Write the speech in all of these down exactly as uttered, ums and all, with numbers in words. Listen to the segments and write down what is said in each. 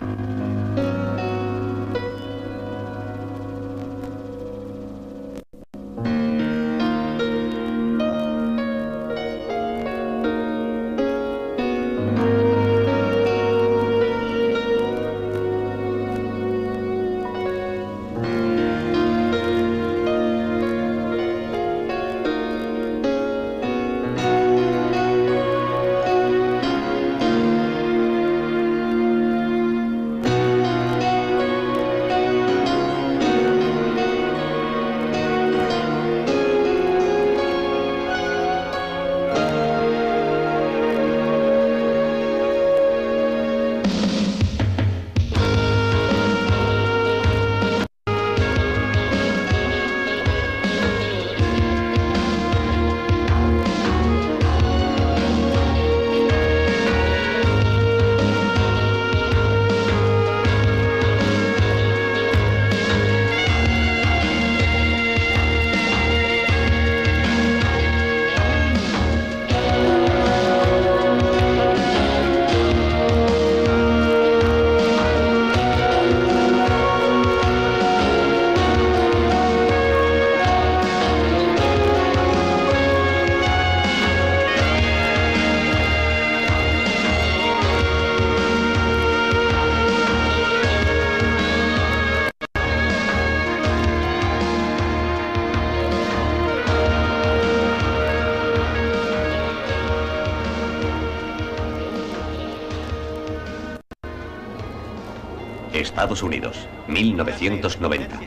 Estados Unidos, mil novecientos noventa.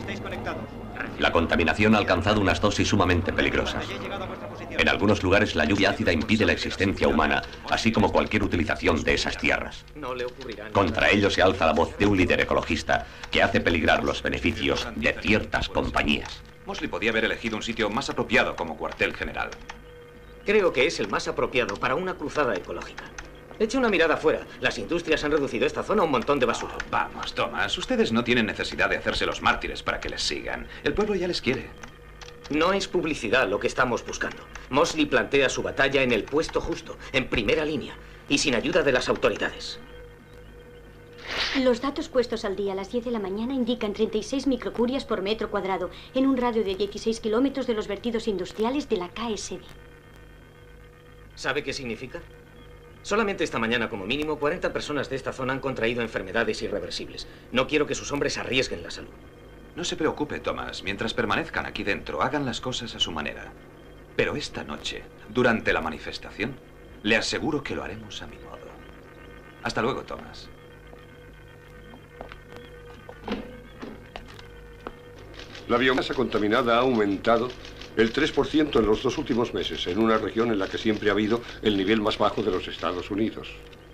La contaminación ha alcanzado unas dosis sumamente peligrosas. En algunos lugares la lluvia ácida impide la existencia humana, así como cualquier utilización de esas tierras. Contra ello se alza la voz de un líder ecologista que hace peligrar los beneficios de ciertas compañías. Mosley podía haber elegido un sitio más apropiado como cuartel general. Creo que es el más apropiado para una cruzada ecológica. Eche una mirada afuera. Las industrias han reducido esta zona a un montón de basura. Oh, vamos, Thomas. Ustedes no tienen necesidad de hacerse los mártires para que les sigan. El pueblo ya les quiere. No es publicidad lo que estamos buscando. Mosley plantea su batalla en el puesto justo, en primera línea, y sin ayuda de las autoridades. Los datos puestos al día a las diez de la mañana indican treinta y seis microcurias por metro cuadrado, en un radio de dieciséis kilómetros de los vertidos industriales de la K S D. ¿Sabe qué significa? Solamente esta mañana, como mínimo, cuarenta personas de esta zona han contraído enfermedades irreversibles. No quiero que sus hombres arriesguen la salud. No se preocupe, Thomas. Mientras permanezcan aquí dentro, hagan las cosas a su manera. Pero esta noche, durante la manifestación, le aseguro que lo haremos a mi modo. Hasta luego, Thomas. La biomasa contaminada ha aumentado el tres por ciento en los dos últimos meses, en una región en la que siempre ha habido el nivel más bajo de los Estados Unidos.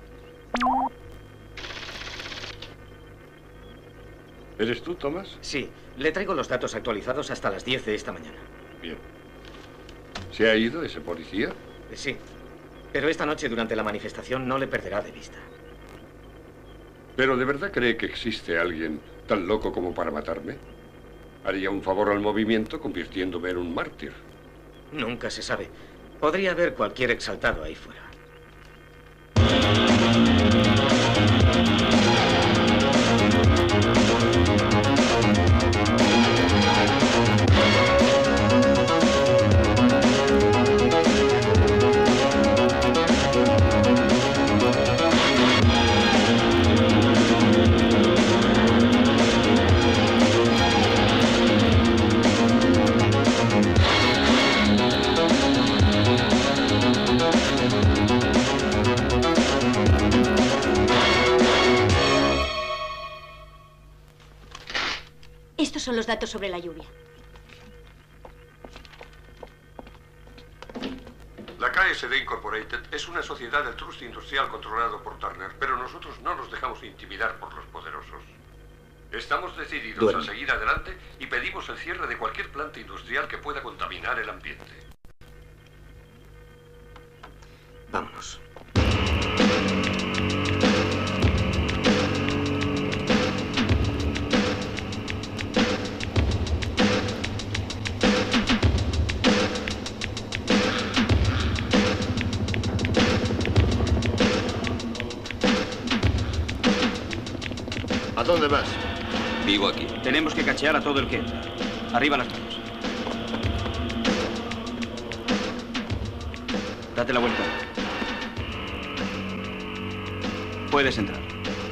¿Eres tú, Thomas? Sí. Le traigo los datos actualizados hasta las diez de esta mañana. Bien. ¿Se ha ido ese policía? Sí. Pero esta noche, durante la manifestación, no le perderá de vista. ¿Pero de verdad cree que existe alguien tan loco como para matarme? Haría un favor al movimiento convirtiéndome en un mártir. Nunca se sabe. Podría haber cualquier exaltado ahí fuera. Estos son los datos sobre la lluvia. La K S D Incorporated es una sociedad del trust industrial controlado por Turner, pero nosotros no nos dejamos intimidar por los poderosos. Estamos decididos Duerme. a seguir adelante y pedimos el cierre de cualquier planta industrial que pueda contaminar el ambiente. Vámonos. ¿A dónde vas? Vivo aquí. Tenemos que cachear a todo el que entra. Arriba las manos. Date la vuelta. Puedes entrar.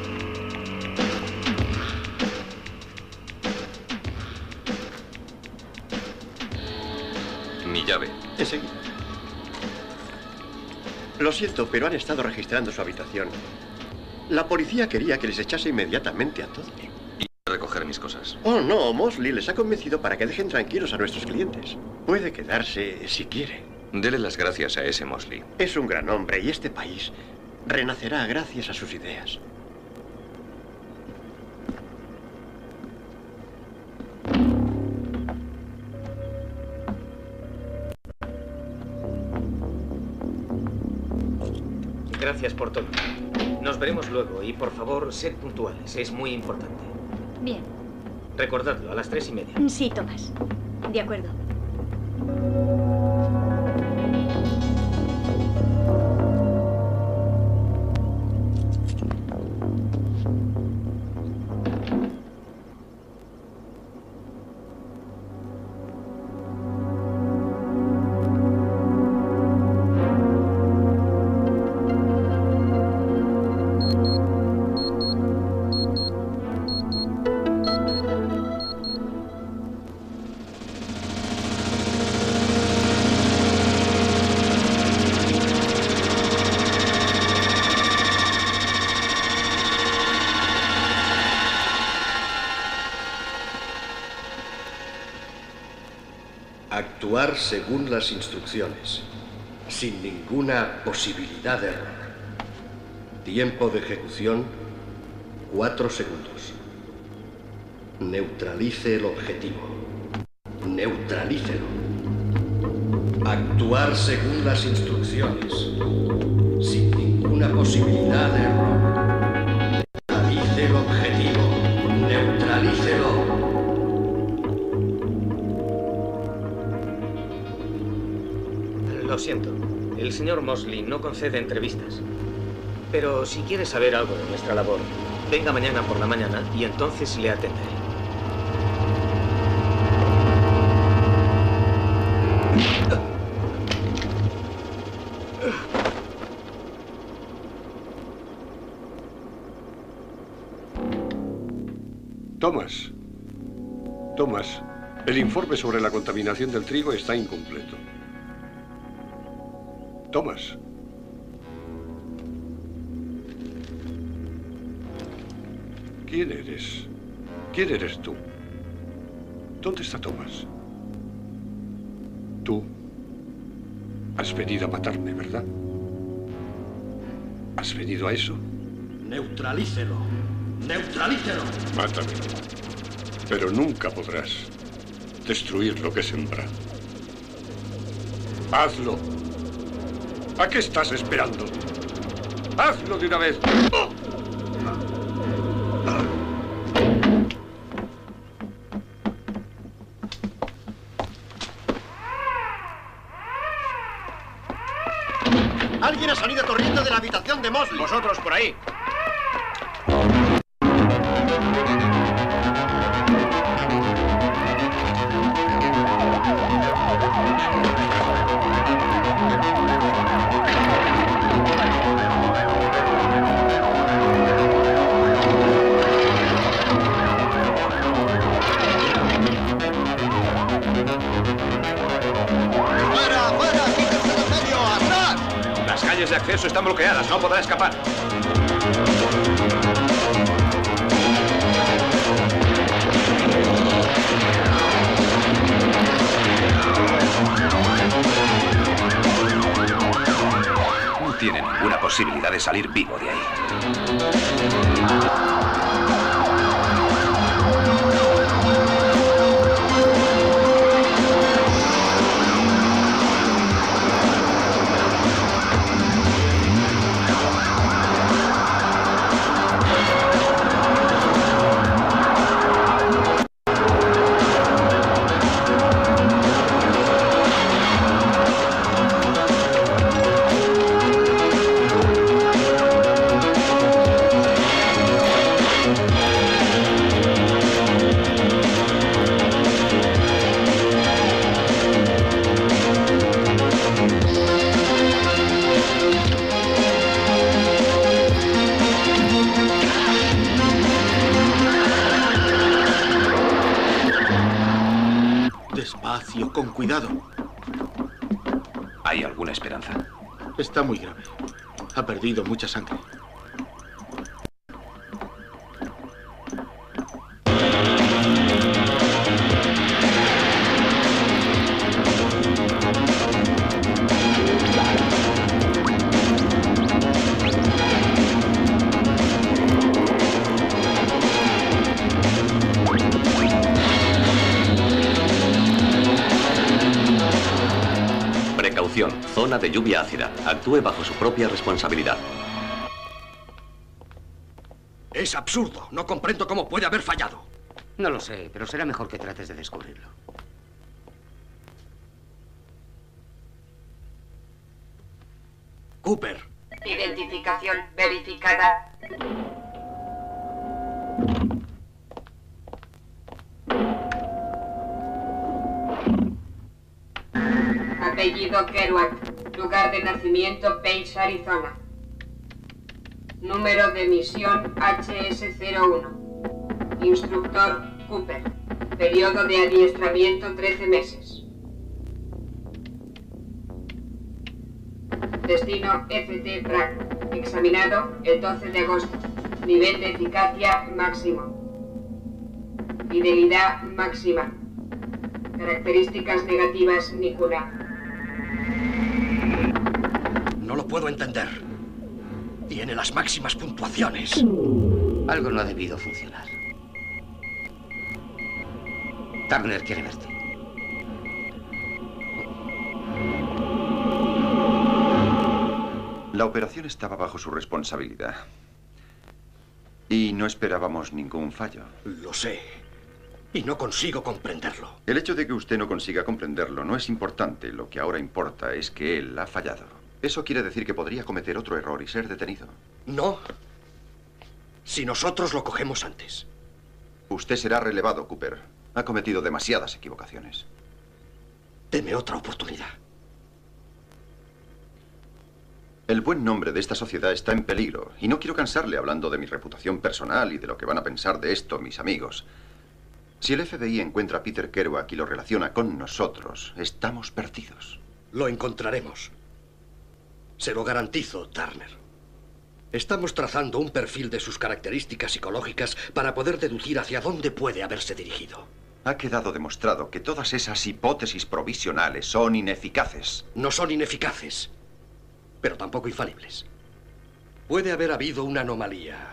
Mi llave. Enseguida. Lo siento, pero han estado registrando su habitación. La policía quería que les echase inmediatamente a todos. Y recoger mis cosas. Oh, no, Mosley les ha convencido para que dejen tranquilos a nuestros clientes. Puede quedarse si quiere. Dele las gracias a ese Mosley. Es un gran hombre y este país renacerá gracias a sus ideas. Gracias por todo. Nos veremos luego y, por favor, sed puntuales. Es muy importante. Bien. Recordadlo, a las tres y media. Sí, Tomás. De acuerdo. Actuar según las instrucciones, sin ninguna posibilidad de error. Tiempo de ejecución, cuatro segundos. Neutralice el objetivo. Neutralícelo. Actuar según las instrucciones, sin ninguna posibilidad de error. Neutralice el objetivo. Neutralícelo. Lo siento. El señor Mosley no concede entrevistas. Pero si quiere saber algo de nuestra labor, venga mañana por la mañana y entonces le atenderé. Thomas. Thomas, el informe sobre la contaminación del trigo está incompleto. Thomas. ¿Quién eres? ¿Quién eres tú? ¿Dónde está Thomas? Tú has venido a matarme, ¿verdad? ¿Has venido a eso? Neutralícelo. Neutralícelo. Mátame. Pero nunca podrás destruir lo que he sembrado. ¡Hazlo! ¿A qué estás esperando? ¡Hazlo de una vez! ¡Oh! Alguien ha salido corriendo de la habitación de Mosley. Vosotros, por ahí. De acceso están bloqueadas, no podrá escapar. No tiene ninguna posibilidad de salir vivo de ahí. Despacio, con cuidado. ¿Hay alguna esperanza? Está muy grave. Ha perdido mucha sangre. Precaución, zona de lluvia ácida. Actúe bajo su propia responsabilidad. Es absurdo. No comprendo cómo puede haber fallado. No lo sé, pero será mejor que trates de descubrirlo. Cooper. Identificación verificada. Apellido Kerouac. Lugar de nacimiento Page, Arizona. Número de misión H S cero uno. Instructor Cooper. Periodo de adiestramiento trece meses. Destino F T Bragg. Examinado el doce de agosto. Nivel de eficacia máximo. Fidelidad máxima. Características negativas ninguna. No lo puedo entender. Tiene las máximas puntuaciones. Algo no ha debido funcionar. Turner quiere verte. La operación estaba bajo su responsabilidad. Y no esperábamos ningún fallo. Lo sé. Y no consigo comprenderlo. El hecho de que usted no consiga comprenderlo no es importante. Lo que ahora importa es que él ha fallado. Eso quiere decir que podría cometer otro error y ser detenido. No. Si nosotros lo cogemos antes. Usted será relevado, Cooper. Ha cometido demasiadas equivocaciones. Deme otra oportunidad. El buen nombre de esta sociedad está en peligro. Y no quiero cansarle hablando de mi reputación personal y de lo que van a pensar de esto mis amigos. Si el F B I encuentra a Peter Kerouac y lo relaciona con nosotros, estamos perdidos. Lo encontraremos. Se lo garantizo, Turner. Estamos trazando un perfil de sus características psicológicas para poder deducir hacia dónde puede haberse dirigido. Ha quedado demostrado que todas esas hipótesis provisionales son ineficaces. No son ineficaces, pero tampoco infalibles. Puede haber habido una anomalía.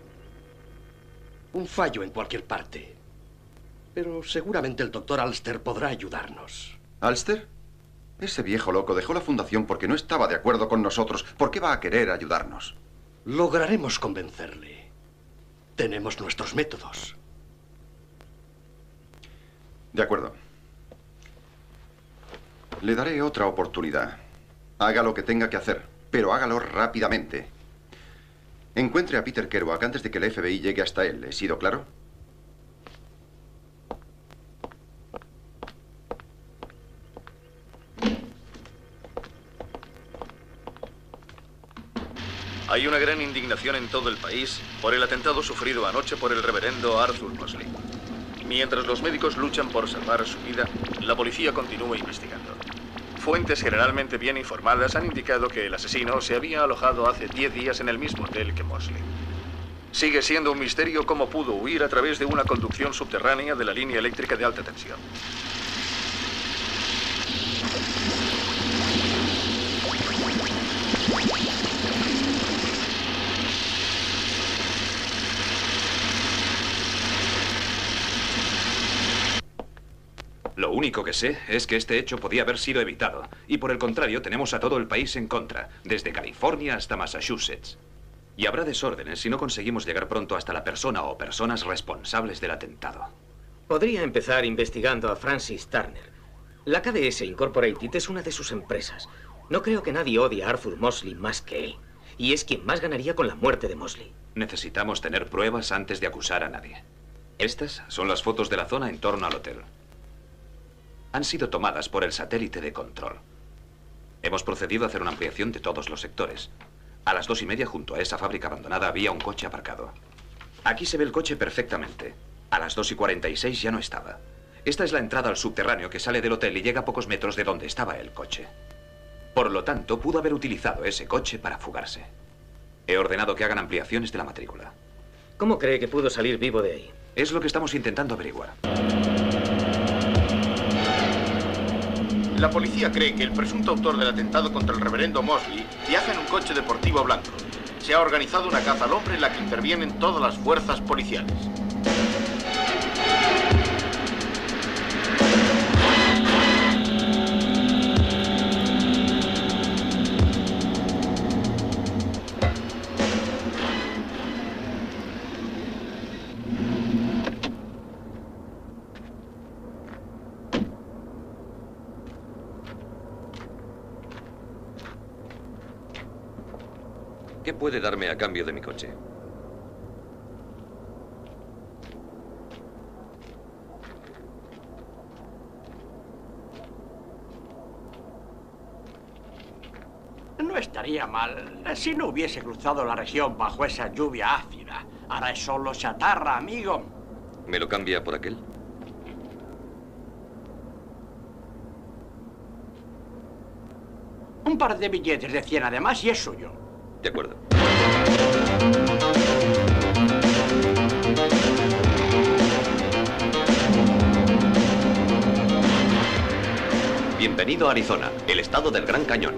Un fallo en cualquier parte. Pero seguramente el doctor Alster podrá ayudarnos. ¿Alster? Ese viejo loco dejó la fundación porque no estaba de acuerdo con nosotros. ¿Por qué va a querer ayudarnos? Lograremos convencerle. Tenemos nuestros métodos. De acuerdo. Le daré otra oportunidad. Haga lo que tenga que hacer, pero hágalo rápidamente. Encuentre a Peter Kerouac antes de que el F B I llegue hasta él. ¿He sido claro? Hay una gran indignación en todo el país por el atentado sufrido anoche por el reverendo Arthur Mosley. Mientras los médicos luchan por salvar su vida, la policía continúa investigando. Fuentes generalmente bien informadas han indicado que el asesino se había alojado hace diez días en el mismo hotel que Mosley. Sigue siendo un misterio cómo pudo huir a través de una conducción subterránea de la línea eléctrica de alta tensión. Lo único que sé es que este hecho podía haber sido evitado. Y por el contrario, tenemos a todo el país en contra, desde California hasta Massachusetts. Y habrá desórdenes si no conseguimos llegar pronto hasta la persona o personas responsables del atentado. Podría empezar investigando a Francis Turner. La K D S Incorporated es una de sus empresas. No creo que nadie odie a Arthur Mosley más que él. Y es quien más ganaría con la muerte de Mosley. Necesitamos tener pruebas antes de acusar a nadie. Estas son las fotos de la zona en torno al hotel. Han sido tomadas por el satélite de control. Hemos procedido a hacer una ampliación de todos los sectores. A las dos y media, junto a esa fábrica abandonada, había un coche aparcado. Aquí se ve el coche perfectamente. A las dos y cuarenta y seis ya no estaba. Esta es la entrada al subterráneo que sale del hotel y llega a pocos metros de donde estaba el coche. Por lo tanto, pudo haber utilizado ese coche para fugarse. He ordenado que hagan ampliaciones de la matrícula. ¿Cómo cree que pudo salir vivo de ahí? Es lo que estamos intentando averiguar. La policía cree que el presunto autor del atentado contra el reverendo Mosley viaja en un coche deportivo blanco. Se ha organizado una caza al hombre en la que intervienen todas las fuerzas policiales. ¿Qué puede darme a cambio de mi coche? No estaría mal si no hubiese cruzado la región bajo esa lluvia ácida. Ahora es solo chatarra, amigo. ¿Me lo cambia por aquel? Un par de billetes de cien además y es suyo. De acuerdo. Bienvenido a Arizona, el estado del Gran Cañón.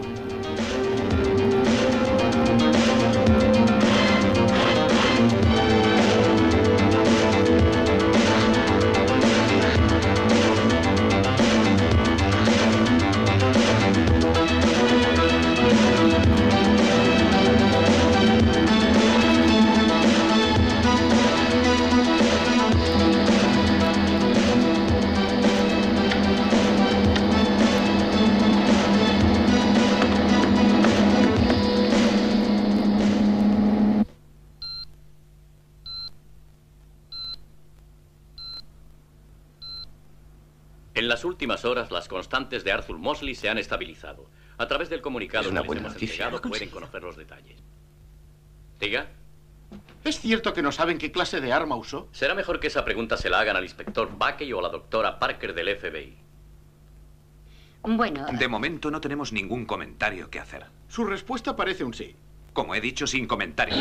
En las últimas horas, las constantes de Arthur Mosley se han estabilizado. A través del comunicado Es una que les buena hemos noticia. entregado, Lo pueden conseguido. conocer los detalles. Diga. ¿Es cierto que no saben qué clase de arma usó? Será mejor que esa pregunta se la hagan al inspector Buckey o a la doctora Parker del F B I. Bueno, De momento no tenemos ningún comentario que hacer. Su respuesta parece un sí. Como he dicho, sin comentarios.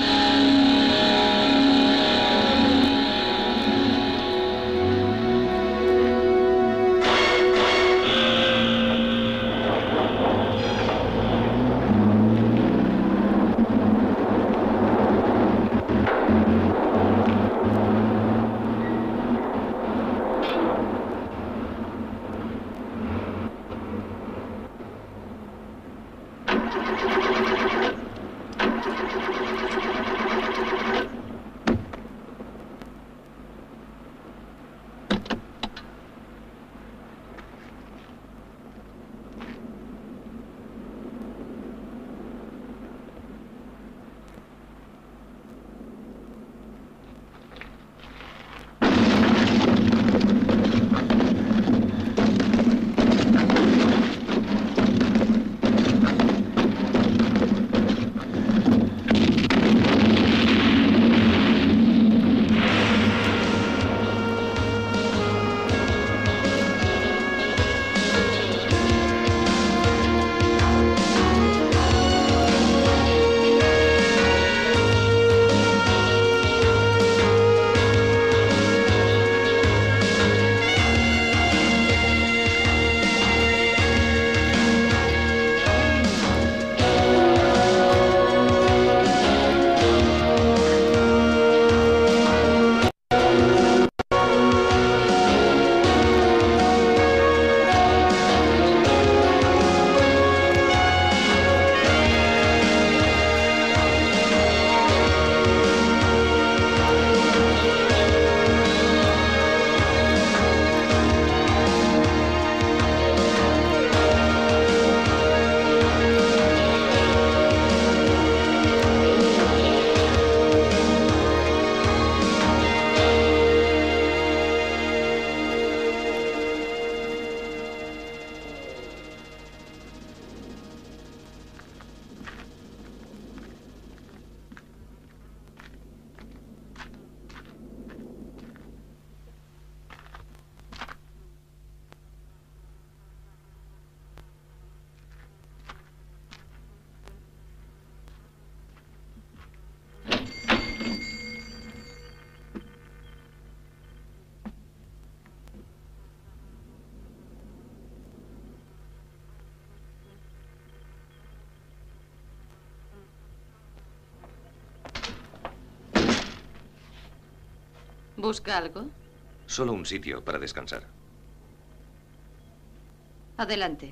¿Busca algo? Solo un sitio para descansar. Adelante.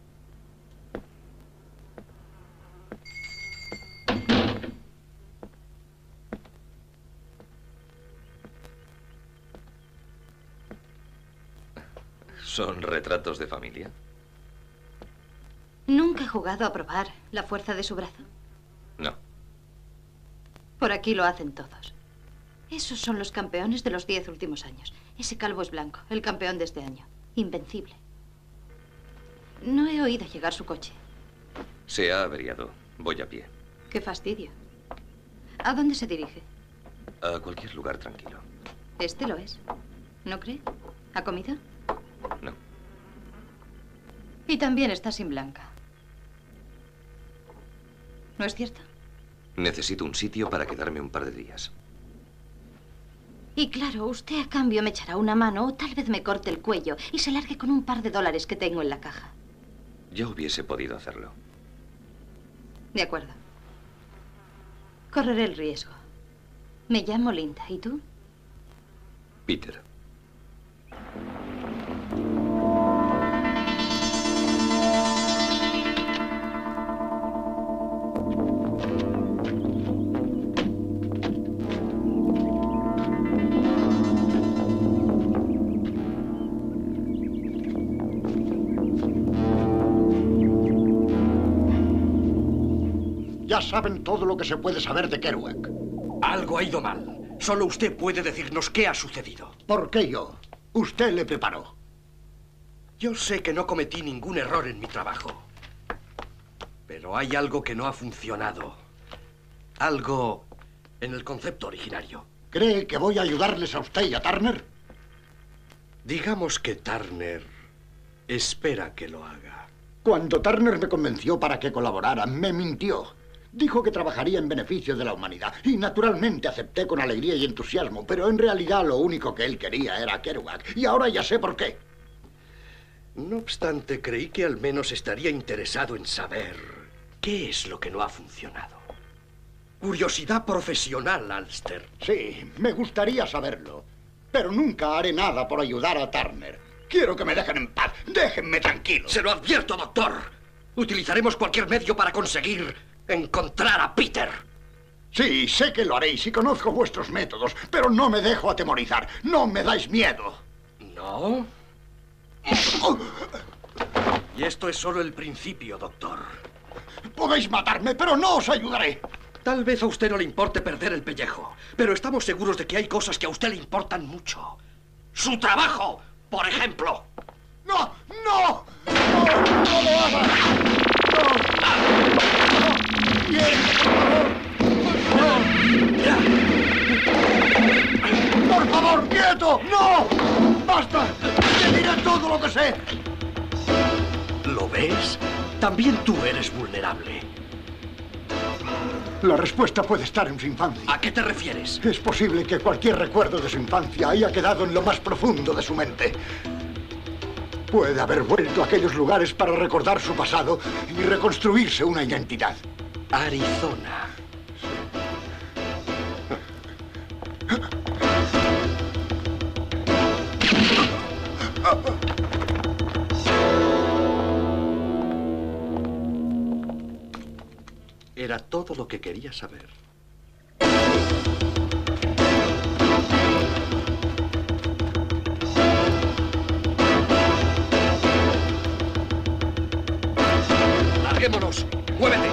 ¿Son retratos de familia? ¿Nunca he jugado a probar la fuerza de su brazo? No. Por aquí lo hacen todos. Esos son los campeones de los diez últimos años. Ese calvo es blanco, el campeón de este año. Invencible. No he oído llegar su coche. Se ha averiado. Voy a pie. Qué fastidio. ¿A dónde se dirige? A cualquier lugar tranquilo. Este lo es. ¿No cree? ¿Ha comido? No. Y también está sin blanca. ¿No es cierto? Necesito un sitio para quedarme un par de días. Y claro, usted a cambio me echará una mano o tal vez me corte el cuello y se largue con un par de dólares que tengo en la caja. Ya hubiese podido hacerlo. De acuerdo. Correré el riesgo. Me llamo Linda. ¿Y tú? Peter. Ya saben todo lo que se puede saber de Kerouac. Algo ha ido mal. Solo usted puede decirnos qué ha sucedido. ¿Por qué yo? Usted le preparó. Yo sé que no cometí ningún error en mi trabajo. Pero hay algo que no ha funcionado. Algo en el concepto originario. ¿Cree que voy a ayudarles a usted y a Turner? Digamos que Turner espera que lo haga. Cuando Turner me convenció para que colaborara, me mintió. Dijo que trabajaría en beneficio de la humanidad. Y naturalmente acepté con alegría y entusiasmo, pero en realidad lo único que él quería era Kerouac. Y ahora ya sé por qué. No obstante, creí que al menos estaría interesado en saber qué es lo que no ha funcionado. Curiosidad profesional, Alster. Sí, me gustaría saberlo. Pero nunca haré nada por ayudar a Turner. Quiero que me dejen en paz. Déjenme tranquilo. Se lo advierto, doctor. Utilizaremos cualquier medio para conseguir encontrar a Peter. Sí, sé que lo haréis y conozco vuestros métodos, pero no me dejo atemorizar. No me dais miedo. ¿No? Y esto es solo el principio, doctor. Podéis matarme, pero no os ayudaré. Tal vez a usted no le importe perder el pellejo, pero estamos seguros de que hay cosas que a usted le importan mucho. ¡Su trabajo, por ejemplo! ¡No! ¡No! ¡No! ¡No lo hagas! ¡No! ¡No! ¡Bien! ¡No! ¡Por favor, quieto! ¡No! ¡Basta! ¡Te diré todo lo que sé! ¿Lo ves? También tú eres vulnerable. La respuesta puede estar en su infancia. ¿A qué te refieres? Es posible que cualquier recuerdo de su infancia haya quedado en lo más profundo de su mente. Puede haber vuelto a aquellos lugares para recordar su pasado y reconstruirse una identidad. Arizona. Era todo lo que quería saber. ¡Larguémonos! ¡Muévete!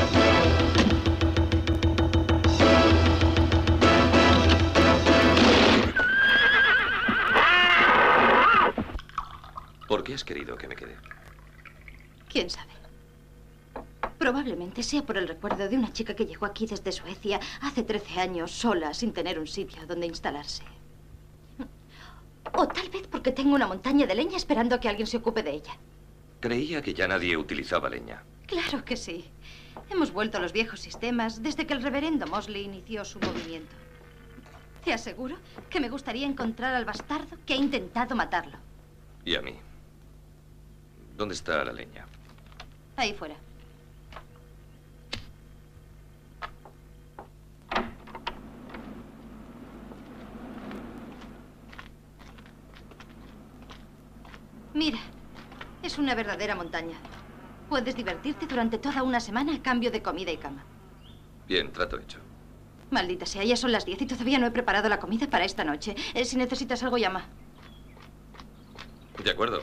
¿Por qué has querido que me quede? ¿Quién sabe? Probablemente sea por el recuerdo de una chica que llegó aquí desde Suecia hace trece años, sola, sin tener un sitio donde instalarse. O tal vez porque tengo una montaña de leña esperando a que alguien se ocupe de ella. Creía que ya nadie utilizaba leña. Claro que sí. Hemos vuelto a los viejos sistemas desde que el reverendo Mosley inició su movimiento. Te aseguro que me gustaría encontrar al bastardo que ha intentado matarlo. ¿Y a mí? ¿Dónde está la leña? Ahí fuera. Mira, es una verdadera montaña. Puedes divertirte durante toda una semana a cambio de comida y cama. Bien, trato hecho. Maldita sea, ya son las diez y todavía no he preparado la comida para esta noche. Eh, si necesitas algo, llama. De acuerdo.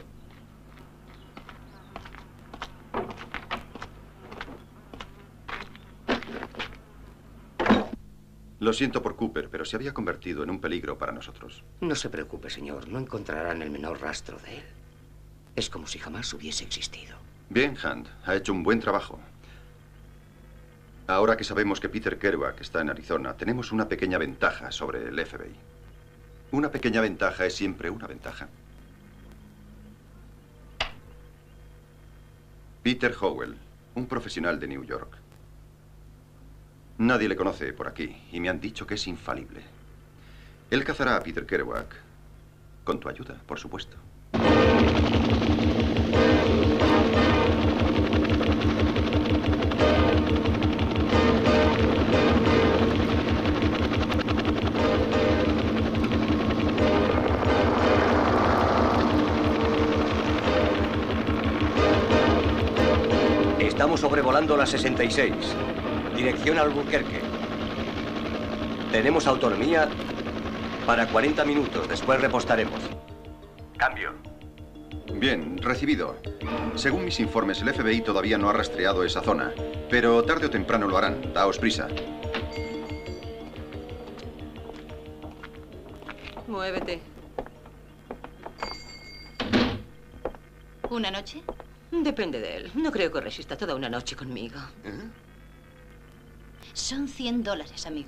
Lo siento por Cooper, pero se había convertido en un peligro para nosotros. No se preocupe, señor. No encontrarán el menor rastro de él. Es como si jamás hubiese existido. Bien, Hunt. Ha hecho un buen trabajo. Ahora que sabemos que Peter Kerouac está en Arizona, tenemos una pequeña ventaja sobre el F B I. Una pequeña ventaja es siempre una ventaja. Peter Howell, un profesional de New York. Nadie le conoce por aquí y me han dicho que es infalible. Él cazará a Peter Kerouac con tu ayuda, por supuesto. Estamos sobrevolando la sesenta y seis. Dirección Albuquerque. Tenemos autonomía para cuarenta minutos. Después repostaremos. Cambio. Bien, recibido. Según mis informes, el F B I todavía no ha rastreado esa zona. Pero tarde o temprano lo harán. Daos prisa. Muévete. ¿Una noche? Depende de él. No creo que resista toda una noche conmigo. ¿Eh? Son cien dólares, amigo.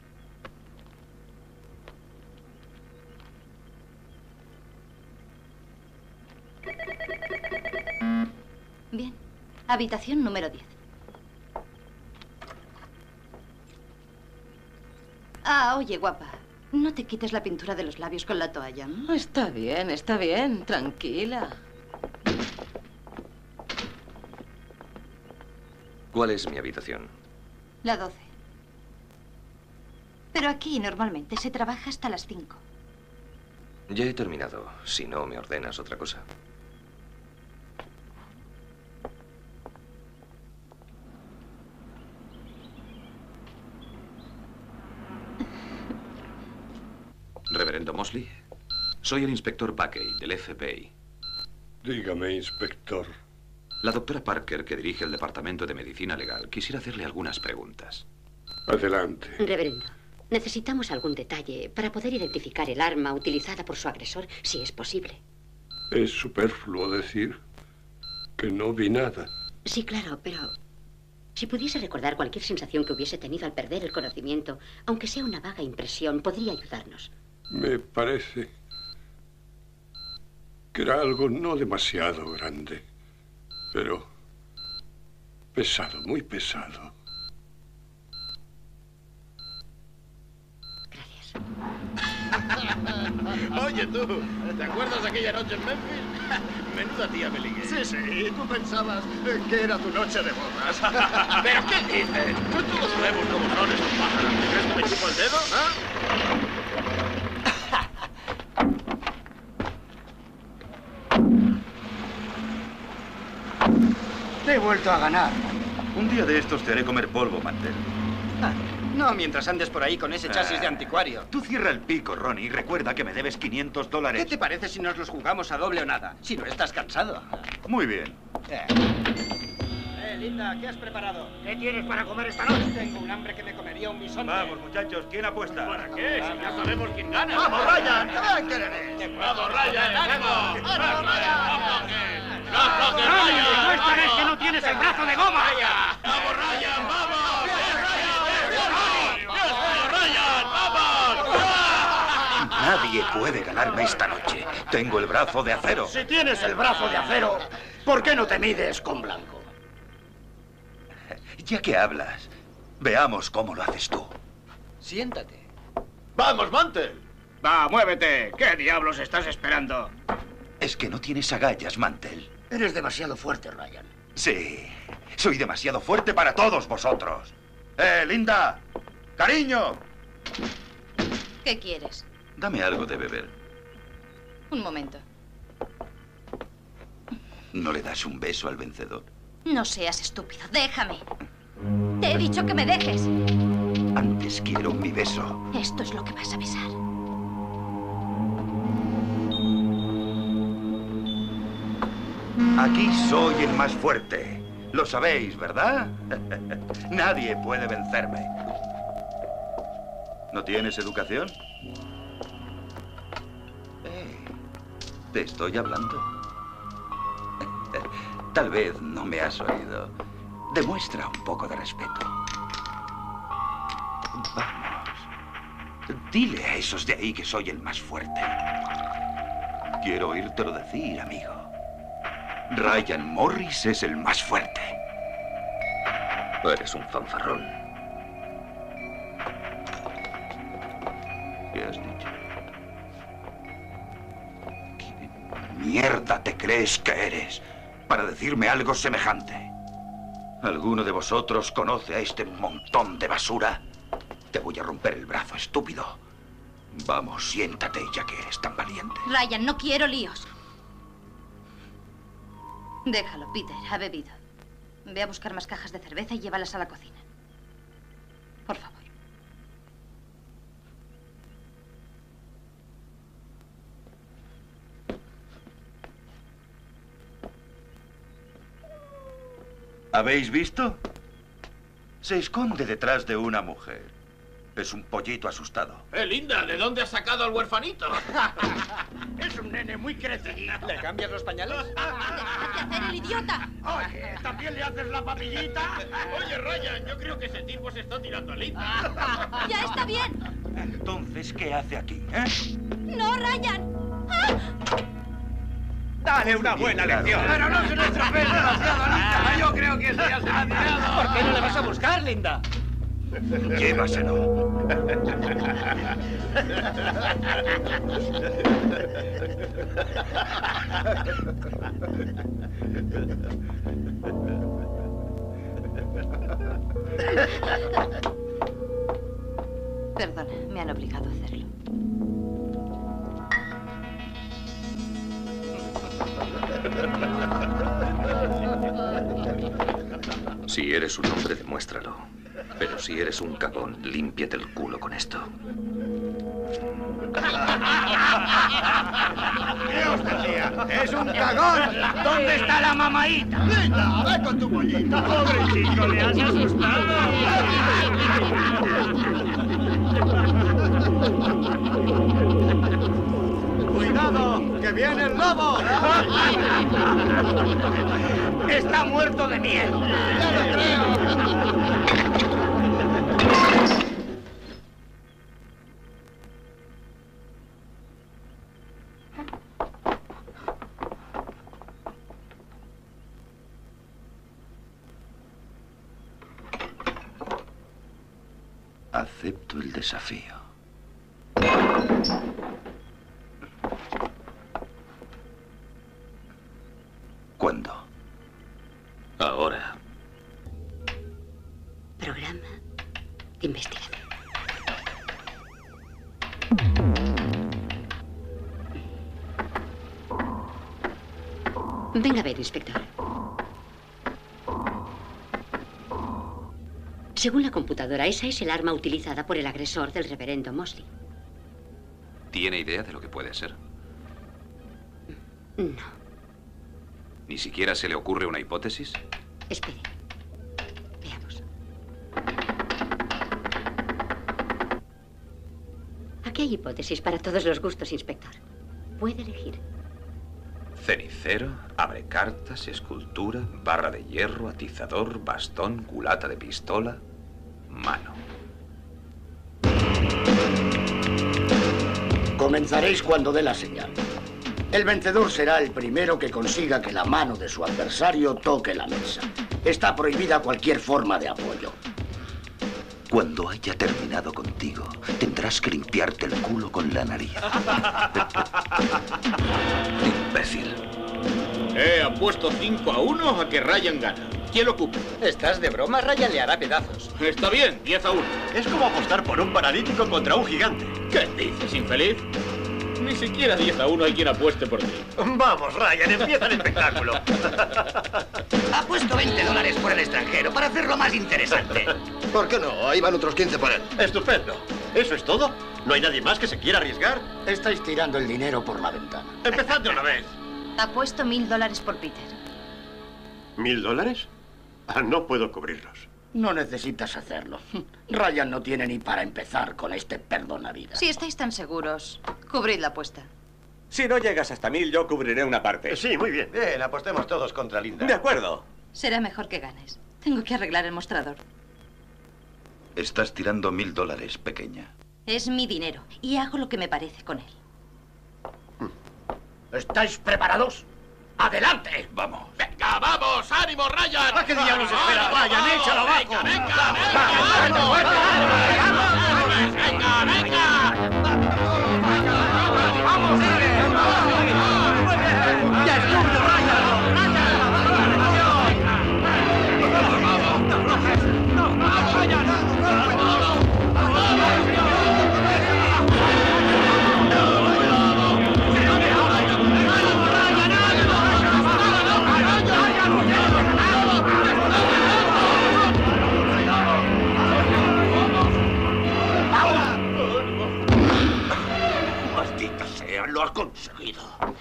Bien. Habitación número diez. Ah, oye, guapa. No te quites la pintura de los labios con la toalla. Está bien, está bien. Tranquila. ¿Cuál es mi habitación? La doce. Pero aquí normalmente se trabaja hasta las cinco. Ya he terminado, si no me ordenas otra cosa. Reverendo Mosley, soy el inspector Buckey, del F B I. Dígame, inspector. La doctora Parker, que dirige el Departamento de Medicina Legal, quisiera hacerle algunas preguntas. Adelante. Reverendo, necesitamos algún detalle para poder identificar el arma utilizada por su agresor, si es posible. Es superfluo decir que no vi nada. Sí, claro, pero si pudiese recordar cualquier sensación que hubiese tenido al perder el conocimiento, aunque sea una vaga impresión, podría ayudarnos. Me parece que era algo no demasiado grande, pero pesado, muy pesado. Gracias. Oye, tú, ¿te acuerdas de aquella noche en Memphis? Menuda tía me ligué. Sí, sí, tú pensabas que era tu noche de bodas. ¿Pero qué dices? Son todos nuevos como son estos pájaros. ¿Crees que me chupo el dedo? ¿Ah? Te he vuelto a ganar. Un día de estos te haré comer polvo, Mantel. Ah, no mientras andes por ahí con ese chasis Ah. de anticuario. Tú cierra el pico, Ronnie, y recuerda que me debes quinientos dólares. ¿Qué te parece si nos los jugamos a doble o nada? Si no estás cansado. Muy bien. Eh. eh, Linda, ¿qué has preparado? ¿Qué tienes para comer esta noche? Tengo un hambre que me comería un bisonte. Vamos, muchachos, ¿quién apuesta? ¿Para qué? Si ya sabemos quién gana. ¡Vamos, Ryan! ¡Ven, que eres! ¡Vamos, Ryan! ¡Ánimo! ¡Vamos, Ryan! ¡No aflojes, ¡Ronnie, Ryan! demuéstrales que no tienes el brazo de goma! ¡Vamos, Ryan! ¡Vamos! ¡Ryan! ¡Vamos! Nadie puede ganarme esta noche. Tengo el brazo de acero. Si tienes el brazo de acero, ¿por qué no te mides con blanco? Ya que hablas, veamos cómo lo haces tú. Siéntate. ¡Vamos, Mantel! Va, muévete. ¿Qué diablos estás esperando? Es que no tienes agallas, Mantel. Eres demasiado fuerte, Ryan. Sí, soy demasiado fuerte para todos vosotros. ¡Eh, Linda! ¡Cariño! ¿Qué quieres? Dame algo de beber. Un momento. ¿No le das un beso al vencedor? No seas estúpido, déjame. Te he dicho que me dejes. Antes quiero mi beso. Esto es lo que vas a besar. Aquí soy el más fuerte. Lo sabéis, ¿verdad? Nadie puede vencerme. ¿No tienes educación? Eh, te estoy hablando. Tal vez no me has oído. Demuestra un poco de respeto. Vamos. Dile a esos de ahí que soy el más fuerte. Quiero oírtelo decir, amigo. Ryan Morris es el más fuerte. Eres un fanfarrón. ¿Qué has dicho? ¿Qué mierda te crees que eres para decirme algo semejante? ¿Alguno de vosotros conoce a este montón de basura? Te voy a romper el brazo, estúpido. Vamos, siéntate, ya que eres tan valiente. Ryan, no quiero líos. Déjalo, Peter. Ha bebido. Ve a buscar más cajas de cerveza y llévalas a la cocina. Por favor. ¿Habéis visto? Se esconde detrás de una mujer. Es un pollito asustado. ¡Eh, Linda! ¿De dónde has sacado al huerfanito? Es un nene muy crecido. ¿Le cambias los pañales? ¡Déjate hacer el idiota! Oye, ¿también le haces la papillita? Oye, Ryan, yo creo que ese tipo se está tirando a Linda. ¡Ya está bien! Entonces, ¿qué hace aquí, eh? ¡No, Ryan! ¡Ah! Dale una buena lección. Pero no se le estropee demasiado, Linda. Yo creo que eso ya se ha tirado. ¿Por qué no le vas a buscar, Linda? Llévaselo. Perdona, me han obligado a hacerlo. Si eres un hombre, demuéstralo. Pero si eres un cagón, límpiate el culo con esto. ¿Qué os decía? ¡Es un cagón! ¿Dónde está la mamaíta? Linda, ve con tu pollito. Pobre chico, le has asustado. ¡Cuidado, que viene el lobo! Está muerto de miedo. ¡Ya lo creo! Acepto el desafío. ¿Cuándo? Ahora. Programa de investigación. Venga a ver, inspector. Según la computadora, esa es el arma utilizada por el agresor del reverendo Mosley. ¿Tiene idea de lo que puede ser? No. ¿Ni siquiera se le ocurre una hipótesis? Espere. Veamos. Aquí hay hipótesis para todos los gustos, inspector. Puede elegir. Cenicero, abrecartas, escultura, barra de hierro, atizador, bastón, culata de pistola, mano. Comenzaréis cuando dé la señal. El vencedor será el primero que consiga que la mano de su adversario toque la mesa. Está prohibida cualquier forma de apoyo. Cuando haya terminado contigo, tendrás que limpiarte el culo con la nariz. Imbécil. Eh, han puesto cinco a uno a que Ryan gana. ¿Quién lo ocupa? ¿Estás de broma? Ryan le hará pedazos. Está bien, diez a uno. Es como apostar por un paralítico contra un gigante. ¿Qué dices, infeliz? Ni siquiera diez a uno hay quien apueste por ti. Vamos, Ryan, empieza el espectáculo. Apuesto veinte dólares por el extranjero para hacerlo más interesante. ¿Por qué no? Ahí van otros quince por él. Estupendo. ¿Eso es todo? ¿No hay nadie más que se quiera arriesgar? Estáis tirando el dinero por la ventana. Empezad de una vez. Apuesto mil dólares por Peter. ¿Mil dólares? Ah, no puedo cubrirlos. No necesitas hacerlo. Ryan no tiene ni para empezar con este perdonavidas. Si estáis tan seguros, cubrid la apuesta. Si no llegas hasta mil, yo cubriré una parte. Sí, muy bien. Bien, apostemos todos contra Linda. De acuerdo. Será mejor que ganes. Tengo que arreglar el mostrador. Estás tirando mil dólares, pequeña. Es mi dinero y hago lo que me parece con él. ¿Estáis preparados? ¡Adelante! Vamos. ¡Venga, vamos! ¡Ánimo, Ryan! ¿A qué diablos espera? ¡Ryan, échalo abajo! ¡Venga, venga! ¡Venga, venga! venga! ¡Vamos! ¡Ya estuvo, Ryan! Lo has conseguido.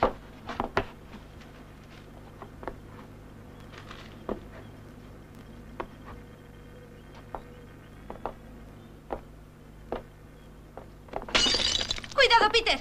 ¡Cuidado, Peter!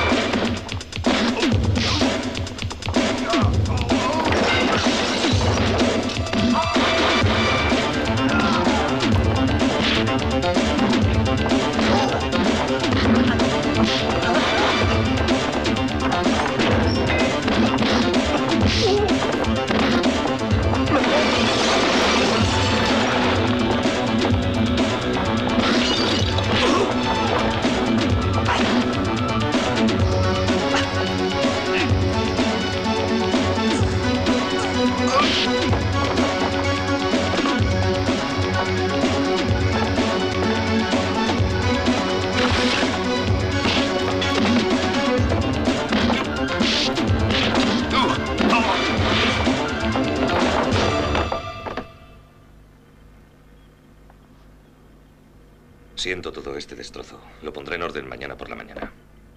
Siento todo este destrozo. Lo pondré en orden mañana por la mañana.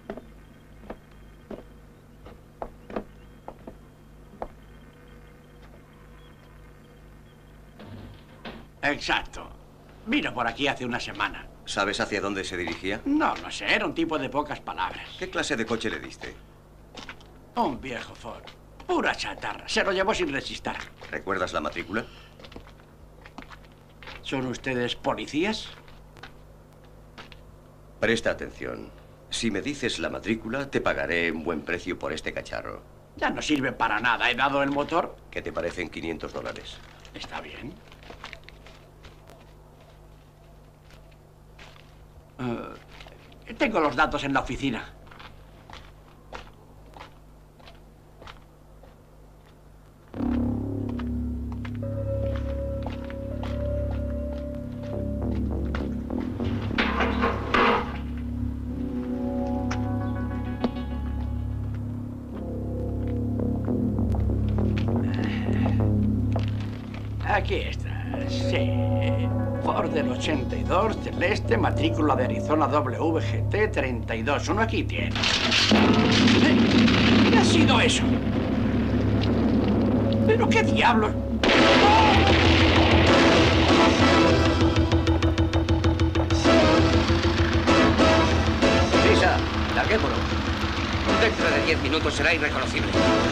Exacto. Vino por aquí hace una semana. ¿Sabes hacia dónde se dirigía? No, no sé. Era un tipo de pocas palabras. ¿Qué clase de coche le diste? Un viejo Ford. Pura chatarra. Se lo llevó sin resistir. ¿Recuerdas la matrícula? ¿Son ustedes policías? Presta atención. Si me dices la matrícula, te pagaré un buen precio por este cacharro. Ya no sirve para nada. He dado el motor. ¿Qué te parecen quinientos dólares? Está bien. Uh, tengo los datos en la oficina. Aquí está, sí. Ford del ochenta y dos, celeste, matrícula de Arizona W G T treinta y dos. Uno aquí tiene. ¿Qué ha sido eso? ¿Pero qué diablos? Lisa, larguémonos. Dentro de diez minutos será irreconocible.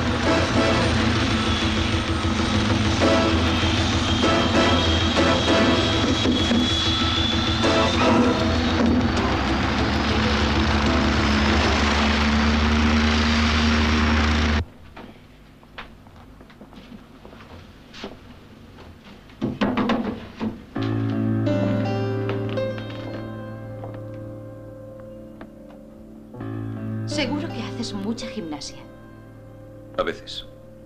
Seguro que haces mucha gimnasia. A veces.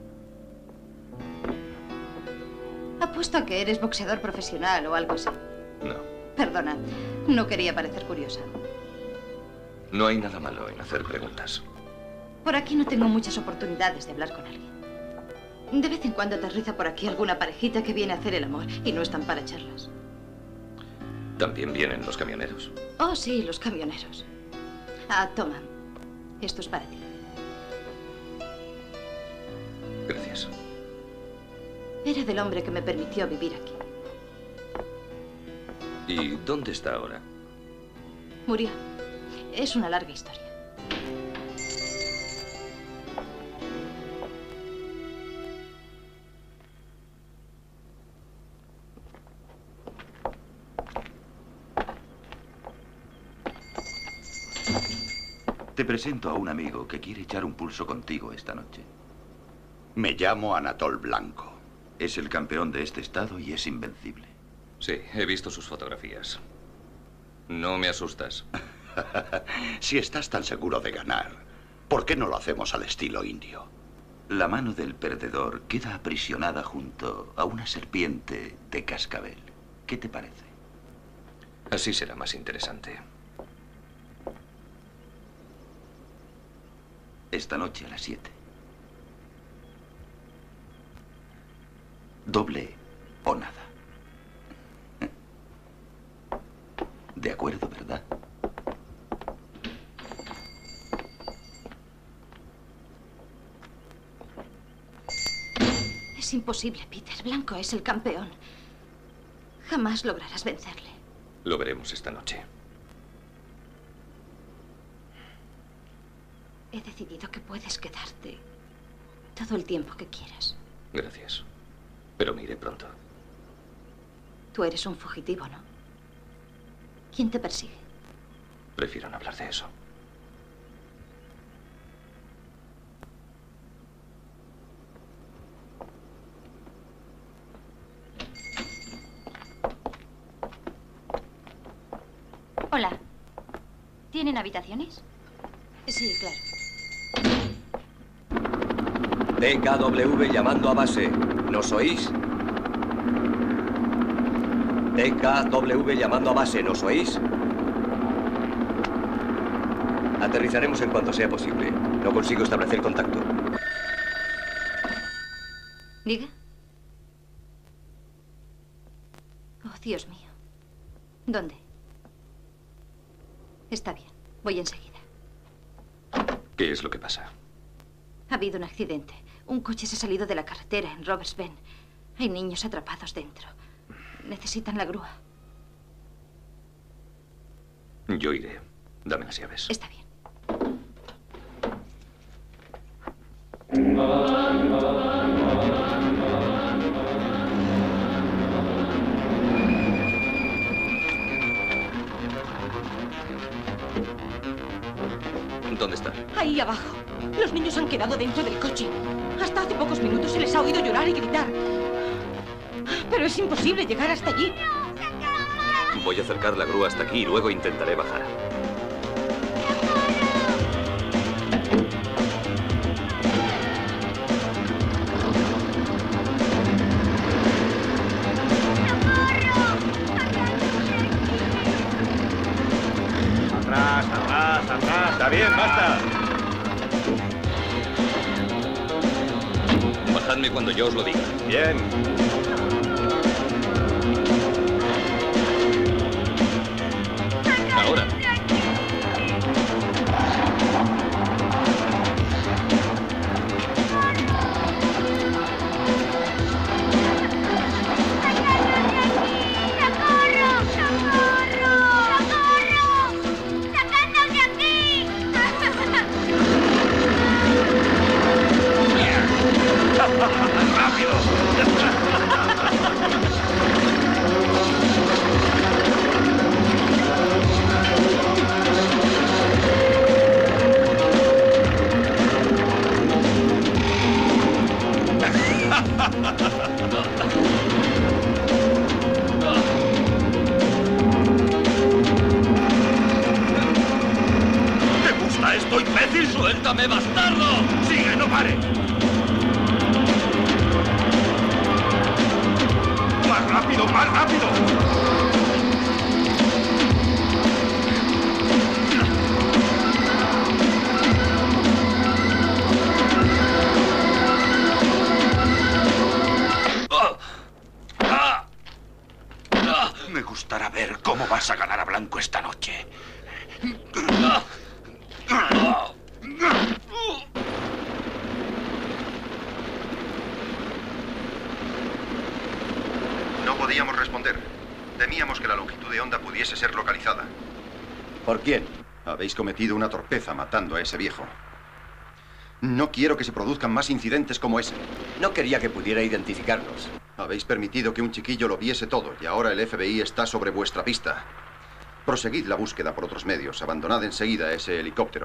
Apuesto a que eres boxeador profesional o algo así. No. Perdona, no quería parecer curiosa. No hay nada malo en hacer preguntas. Por aquí no tengo muchas oportunidades de hablar con alguien. De vez en cuando aterriza por aquí alguna parejita que viene a hacer el amor y no están para charlas. ¿También vienen los camioneros? Oh, sí, los camioneros. Ah, toma. Esto es para ti. Gracias. Era del hombre que me permitió vivir aquí. ¿Y dónde está ahora? Murió. Es una larga historia. Te presento a un amigo que quiere echar un pulso contigo esta noche. Me llamo Anatol Blanco. Es el campeón de este estado y es invencible. Sí, he visto sus fotografías. No me asustas. Si estás tan seguro de ganar, ¿por qué no lo hacemos al estilo indio? La mano del perdedor queda aprisionada junto a una serpiente de cascabel. ¿Qué te parece? Así será más interesante. Esta noche a las siete. Doble o nada. De acuerdo, ¿verdad? Es imposible, Peter. Blanco es el campeón. Jamás lograrás vencerle. Lo veremos esta noche. He decidido que puedes quedarte todo el tiempo que quieras. Gracias. Pero me iré pronto. Tú eres un fugitivo, ¿no? ¿Quién te persigue? Prefiero no hablar de eso. Hola. ¿Tienen habitaciones? Sí, claro. T K W llamando a base. ¿Nos oís? T K W llamando a base. ¿Nos oís? Aterrizaremos en cuanto sea posible. No consigo establecer contacto. ¿Diga? Oh, Dios mío. ¿Dónde? Está bien. Voy enseguida. ¿Qué es lo que pasa? Ha habido un accidente. Un coche se ha salido de la carretera en Roberts Bend. Hay niños atrapados dentro. Necesitan la grúa. Yo iré. Dame las llaves. Está bien. ¿Dónde está? Ahí abajo. Los niños han quedado dentro del coche. Hasta hace pocos minutos se les ha oído llorar y gritar. Pero es imposible llegar hasta allí. Voy a acercar la grúa hasta aquí y luego intentaré bajar. Atrás, atrás, atrás. Está bien, basta. Bajadme cuando yo os lo diga. Bien. Ahora. ¿Te gusta esto, imbécil? ¡Suéltame, bastardo! ¡Sigue, no pare! ¡Más rápido, más rápido! vas a ganar a blanco esta noche. No podíamos responder. Temíamos que la longitud de onda pudiese ser localizada. ¿Por quién? Habéis cometido una torpeza matando a ese viejo. No quiero que se produzcan más incidentes como ese. No quería que pudiera identificarnos. Habéis permitido que un chiquillo lo viese todo y ahora el F B I está sobre vuestra pista. Proseguid la búsqueda por otros medios. Abandonad enseguida ese helicóptero.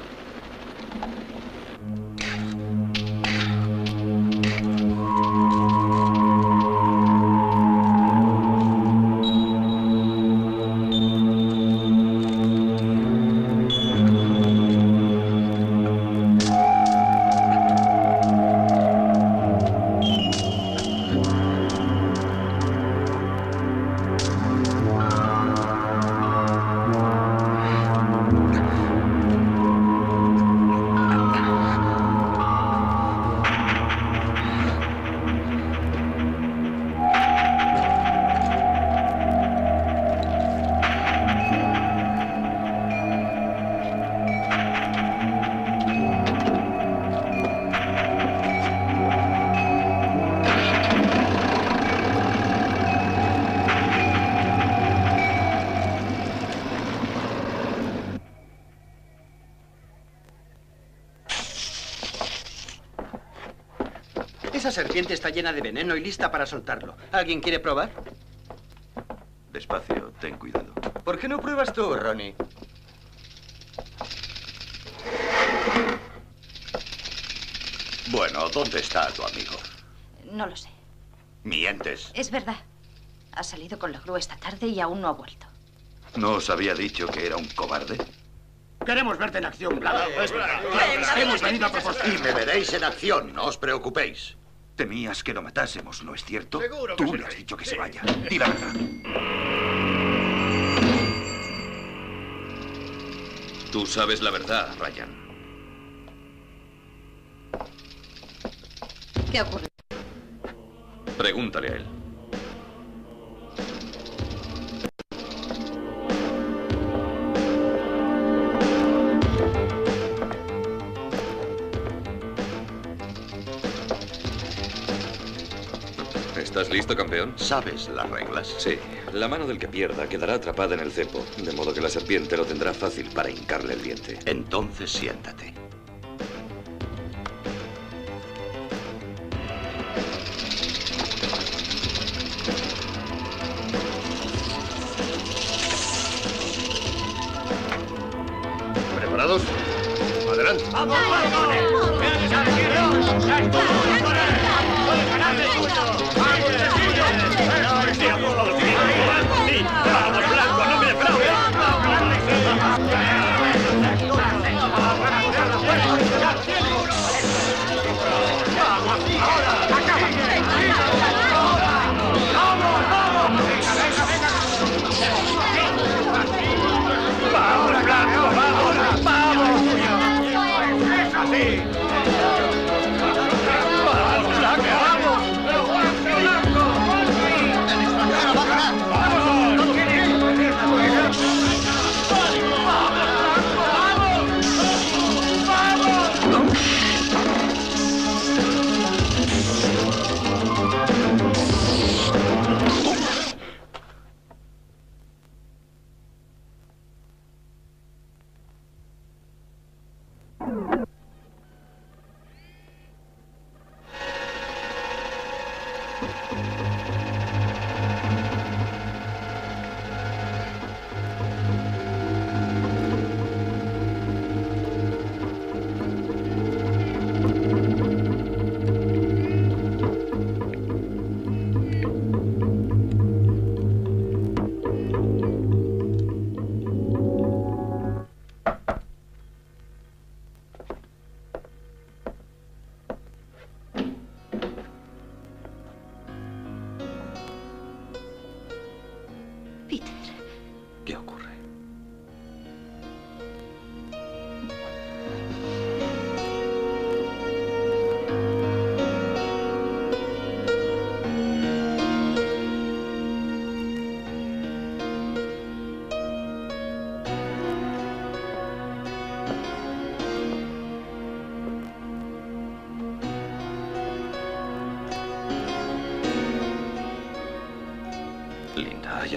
Esa serpiente está llena de veneno y lista para soltarlo. ¿Alguien quiere probar? Despacio, ten cuidado. ¿Por qué no pruebas tú, Ronnie? Bueno, ¿dónde está tu amigo? No lo sé. Mientes. Es verdad. Ha salido con la grúa esta tarde y aún no ha vuelto. ¿No os había dicho que era un cobarde? Queremos verte en acción, Blanco. Es verdad. Hemos venido a propósito. Y me veréis en acción, no os preocupéis. Temías que lo matásemos, ¿no es cierto? Seguro que Tú sí. le has dicho que se vaya. Di la verdad. Tú sabes la verdad, Ryan. ¿Qué ocurre? Pregúntale a él. ¿Estás listo, campeón? ¿Sabes las reglas? Sí. La mano del que pierda quedará atrapada en el cepo, de modo que la serpiente lo tendrá fácil para hincarle el diente. Entonces siéntate. ¿Preparados? Adelante. ¡Vamos, vamos! ¡Vamos, Blanco! ¡No me defraudes! ¡Vamos, Blanco! ¡Vamos! ¡Vamos! ¡Es así! ¡Vamos, Blanco! ¡Vamos!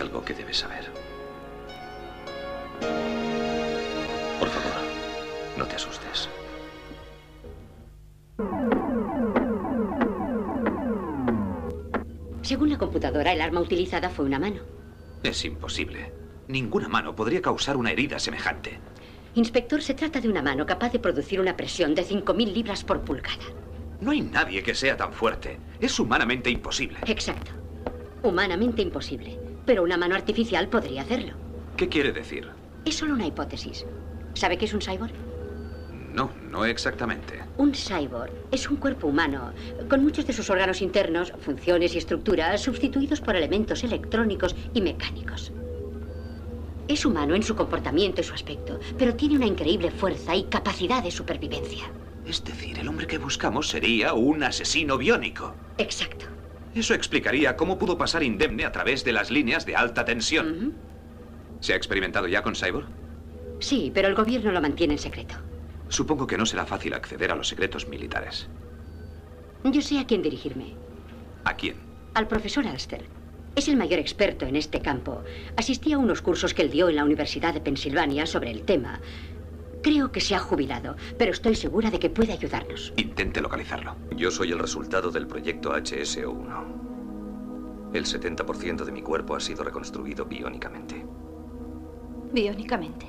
algo que debes saber. Por favor, no te asustes. Según la computadora, el arma utilizada fue una mano. Es imposible. Ninguna mano podría causar una herida semejante. Inspector, se trata de una mano capaz de producir una presión de cinco mil libras por pulgada. No hay nadie que sea tan fuerte. Es humanamente imposible. Exacto. Humanamente imposible. Pero una mano artificial podría hacerlo. ¿Qué quiere decir? Es solo una hipótesis. ¿Sabe qué es un cyborg? No, no exactamente. Un cyborg es un cuerpo humano con muchos de sus órganos internos, funciones y estructuras sustituidos por elementos electrónicos y mecánicos. Es humano en su comportamiento y su aspecto, pero tiene una increíble fuerza y capacidad de supervivencia. Es decir, el hombre que buscamos sería un asesino biónico. Exacto. Eso explicaría cómo pudo pasar indemne a través de las líneas de alta tensión. Uh-huh. ¿Se ha experimentado ya con Cyborg? Sí, pero el gobierno lo mantiene en secreto. Supongo que no será fácil acceder a los secretos militares. Yo sé a quién dirigirme. ¿A quién? Al profesor Alster. Es el mayor experto en este campo. Asistí a unos cursos que él dio en la Universidad de Pensilvania sobre el tema. Creo que se ha jubilado, pero estoy segura de que puede ayudarnos. Intente localizarlo. Yo soy el resultado del proyecto H S O uno. El setenta por ciento de mi cuerpo ha sido reconstruido biónicamente. ¿Biónicamente?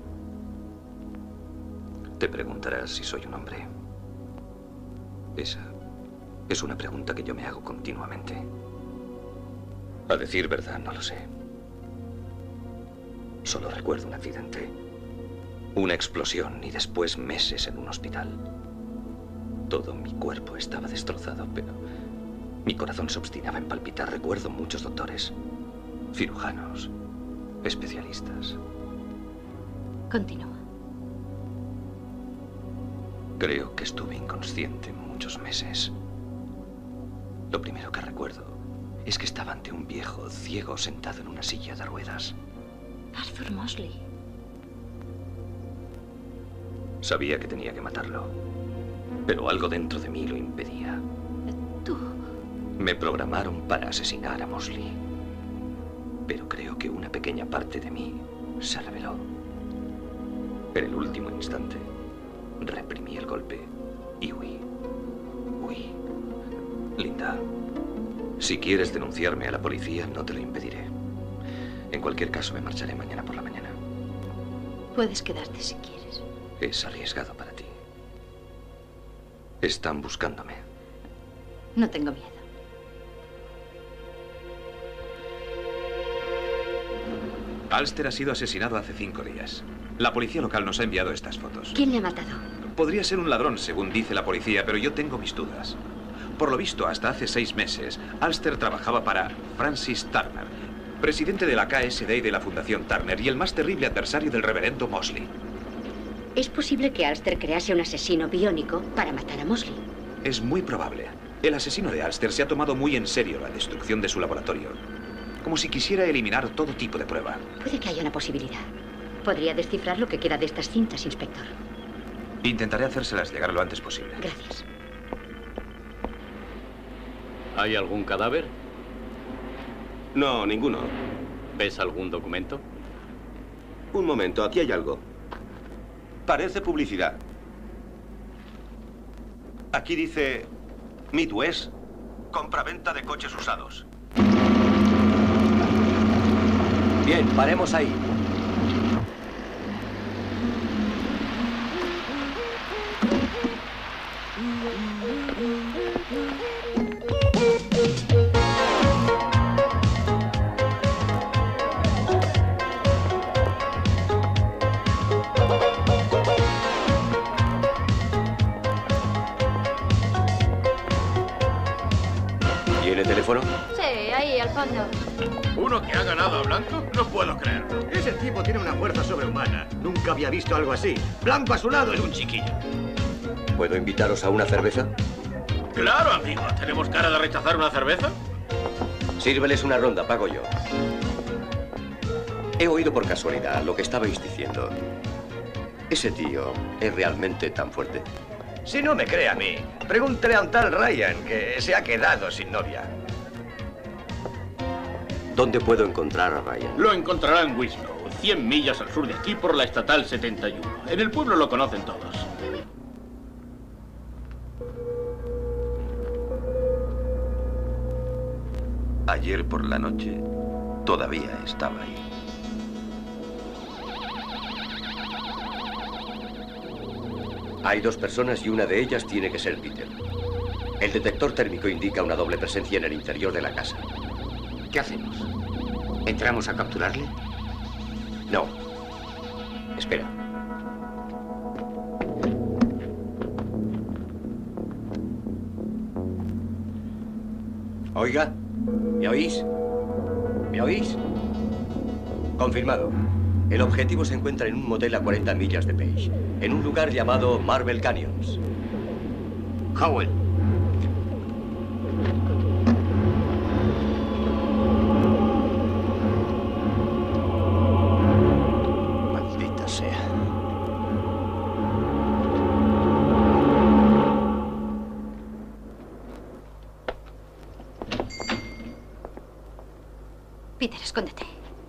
Te preguntarás si soy un hombre. Esa es una pregunta que yo me hago continuamente. A decir verdad, no lo sé. Solo recuerdo un accidente. Una explosión y después meses en un hospital. Todo mi cuerpo estaba destrozado, pero mi corazón se obstinaba en palpitar. Recuerdo muchos doctores, cirujanos, especialistas. Continúa. Creo que estuve inconsciente muchos meses. Lo primero que recuerdo es que estaba ante un viejo ciego sentado en una silla de ruedas. Arthur Mosley. Sabía que tenía que matarlo, pero algo dentro de mí lo impedía. ¿Tú? Me programaron para asesinar a Mosley, pero creo que una pequeña parte de mí se rebeló. En el último instante, reprimí el golpe y huí. Huí. Linda, si quieres denunciarme a la policía, no te lo impediré. En cualquier caso, me marcharé mañana por la mañana. Puedes quedarte si quieres. Es arriesgado para ti. Están buscándome. No tengo miedo. Alster ha sido asesinado hace cinco días. La policía local nos ha enviado estas fotos. ¿Quién le ha matado? Podría ser un ladrón, según dice la policía, pero yo tengo mis dudas. Por lo visto, hasta hace seis meses, Alster trabajaba para Francis Turner, presidente de la K S D y de la Fundación Turner, y el más terrible adversario del reverendo Mosley. ¿Es posible que Alster crease un asesino biónico para matar a Mosley? Es muy probable. El asesino de Alster se ha tomado muy en serio la destrucción de su laboratorio. Como si quisiera eliminar todo tipo de prueba. Puede que haya una posibilidad. ¿Podría descifrar lo que queda de estas cintas, inspector? Intentaré hacérselas llegar lo antes posible. Gracias. ¿Hay algún cadáver? No, ninguno. ¿Ves algún documento? Un momento, aquí hay algo. Parece publicidad. Aquí dice Midwest, compraventa de coches usados. Bien, paremos ahí. ¿Tiene teléfono? Sí, ahí, al fondo. ¿Uno que ha ganado a Blanco? No puedo creerlo. Ese tipo tiene una fuerza sobrehumana. Nunca había visto algo así. Blanco a su lado es un chiquillo. ¿Puedo invitaros a una cerveza? Claro, amigo. ¿Tenemos cara de rechazar una cerveza? Sírveles una ronda, pago yo. He oído por casualidad lo que estabais diciendo. ¿Ese tío es realmente tan fuerte? Si no me cree a mí, pregúntele a un tal Ryan, que se ha quedado sin novia. ¿Dónde puedo encontrar a Ryan? Lo encontrará en Wislow, cien millas al sur de aquí por la Estatal setenta y uno. En el pueblo lo conocen todos. Ayer por la noche todavía estaba ahí. Hay dos personas y una de ellas tiene que ser Peter. El detector térmico indica una doble presencia en el interior de la casa. ¿Qué hacemos? ¿Entramos a capturarle? No. Espera. Oiga, ¿me oís? ¿Me oís? Confirmado. El objetivo se encuentra en un motel a cuarenta millas de Page, en un lugar llamado Marble Canyons. Howell. Maldita sea. Peter, escóndete.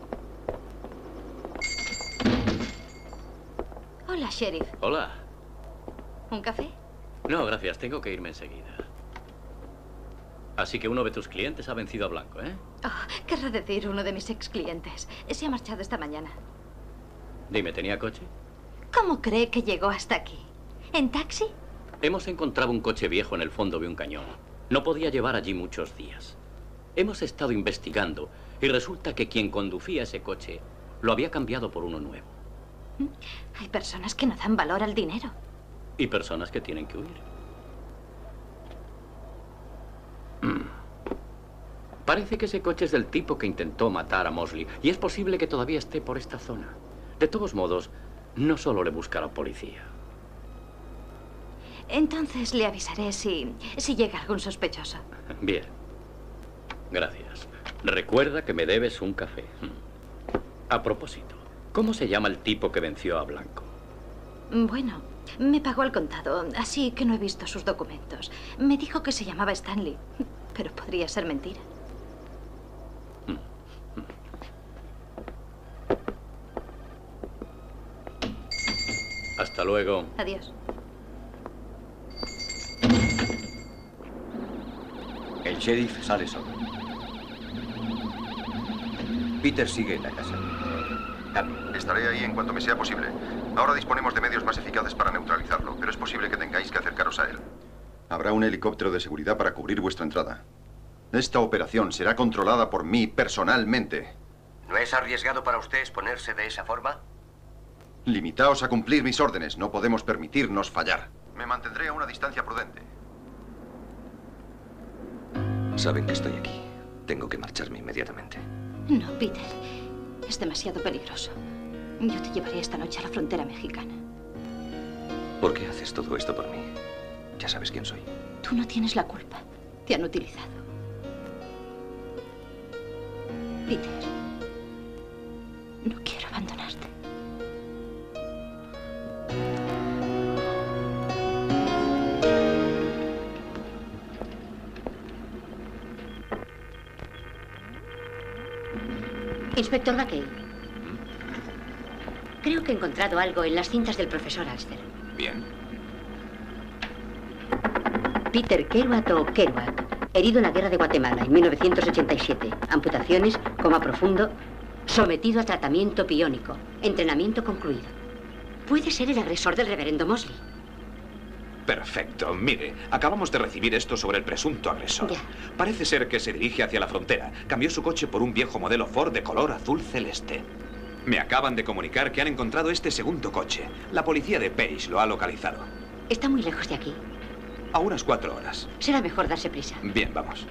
Hola, sheriff. Hola. ¿Un café? No, gracias. Tengo que irme enseguida. Así que uno de tus clientes ha vencido a Blanco, ¿eh? Oh, querrá decir uno de mis ex clientes. Se ha marchado esta mañana. Dime, ¿tenía coche? ¿Cómo cree que llegó hasta aquí? ¿En taxi? Hemos encontrado un coche viejo en el fondo de un cañón. No podía llevar allí muchos días. Hemos estado investigando y resulta que quien conducía ese coche lo había cambiado por uno nuevo. Hay personas que no dan valor al dinero. Y personas que tienen que huir. Mm. Parece que ese coche es del tipo que intentó matar a Mosley. Y es posible que todavía esté por esta zona. De todos modos, no solo le busca la policía. Entonces le avisaré si, si llega algún sospechoso. Bien. Gracias. Recuerda que me debes un café. A propósito, ¿cómo se llama el tipo que venció a Blanco? Bueno, me pagó al contado, así que no he visto sus documentos. Me dijo que se llamaba Stanley, pero podría ser mentira. Hasta luego. Adiós. El sheriff sale solo. Peter sigue en la casa. Estaré ahí en cuanto me sea posible. Ahora disponemos de medios más eficaces para neutralizarlo, pero es posible que tengáis que acercaros a él. Habrá un helicóptero de seguridad para cubrir vuestra entrada. Esta operación será controlada por mí personalmente. ¿No es arriesgado para usted exponerse de esa forma? Limitaos a cumplir mis órdenes. No podemos permitirnos fallar. Me mantendré a una distancia prudente. Saben que estoy aquí. Tengo que marcharme inmediatamente. No, Peter. Es demasiado peligroso. Yo te llevaré esta noche a la frontera mexicana. ¿Por qué haces todo esto por mí? Ya sabes quién soy. Tú no tienes la culpa. Te han utilizado. Peter, no quiero abandonarte. Inspector McKay. Creo que he encontrado algo en las cintas del profesor Alster. Bien. Peter Kerouac o Kerouac, herido en la guerra de Guatemala en mil novecientos ochenta y siete. Amputaciones, coma profundo, sometido a tratamiento piónico, entrenamiento concluido. Puede ser el agresor del reverendo Mosley. Perfecto. Mire, acabamos de recibir esto sobre el presunto agresor. Ya. Parece ser que se dirige hacia la frontera. Cambió su coche por un viejo modelo Ford de color azul celeste. Me acaban de comunicar que han encontrado este segundo coche. La policía de Page lo ha localizado. ¿Está muy lejos de aquí? A unas cuatro horas. Será mejor darse prisa. Bien, vamos.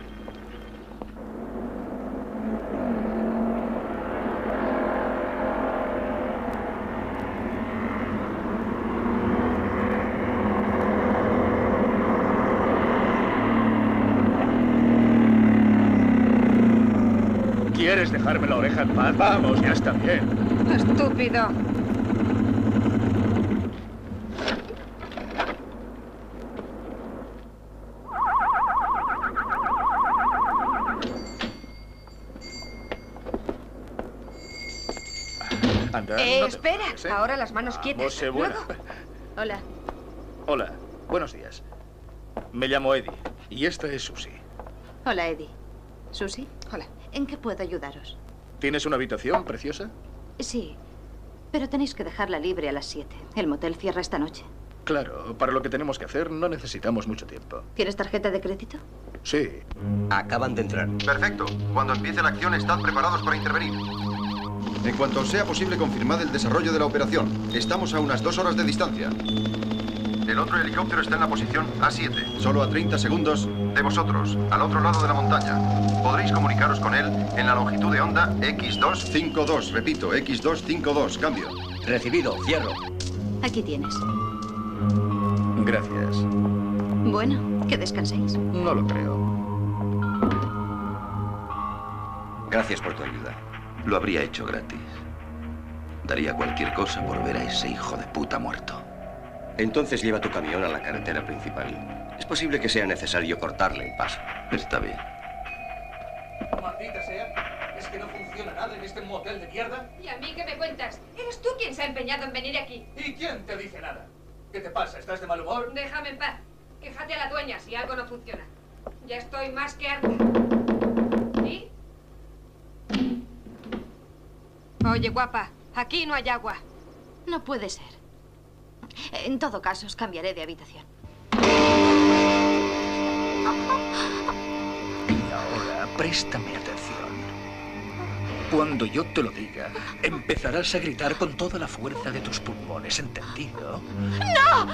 ¿Quieres dejarme la oreja en paz? Vamos, ya está bien. Estúpido. Anda, Eh, no te espera. enfades, ¿eh? Ahora las manos quietas. Vamos, sé buena. Luego. Hola. Hola, buenos días. Me llamo Eddie y esta es Susie. Hola, Eddie. ¿Susie? Hola. ¿En qué puedo ayudaros? ¿Tienes una habitación preciosa? Sí, pero tenéis que dejarla libre a las siete. El motel cierra esta noche. Claro, para lo que tenemos que hacer no necesitamos mucho tiempo. ¿Tienes tarjeta de crédito? Sí. Acaban de entrar. Perfecto. Cuando empiece la acción, estad preparados para intervenir. En cuanto sea posible, confirmad el desarrollo de la operación. Estamos a unas dos horas de distancia. El otro helicóptero está en la posición A siete, solo a treinta segundos de vosotros, al otro lado de la montaña. Podréis comunicaros con él en la longitud de onda equis doscientos cincuenta y dos. Repito, equis doscientos cincuenta y dos. Cambio. Recibido. Cierro. Aquí tienes. Gracias. Bueno, que descanséis. No lo creo. Gracias por tu ayuda. Lo habría hecho gratis. Daría cualquier cosa por ver a ese hijo de puta muerto. Entonces lleva tu camión a la carretera principal. Es posible que sea necesario cortarle el paso. Está bien. Maldita sea, ¿es que no funciona nada en este motel de mierda? ¿Y a mí qué me cuentas? Eres tú quien se ha empeñado en venir aquí. ¿Y quién te dice nada? ¿Qué te pasa? ¿Estás de mal humor? Déjame en paz. Quéjate a la dueña si algo no funciona. Ya estoy más que harta. ¿Sí? Oye, guapa, aquí no hay agua. No puede ser. En todo caso, os cambiaré de habitación. Y ahora, préstame atención. Cuando yo te lo diga, empezarás a gritar con toda la fuerza de tus pulmones, ¿entendido? ¡No!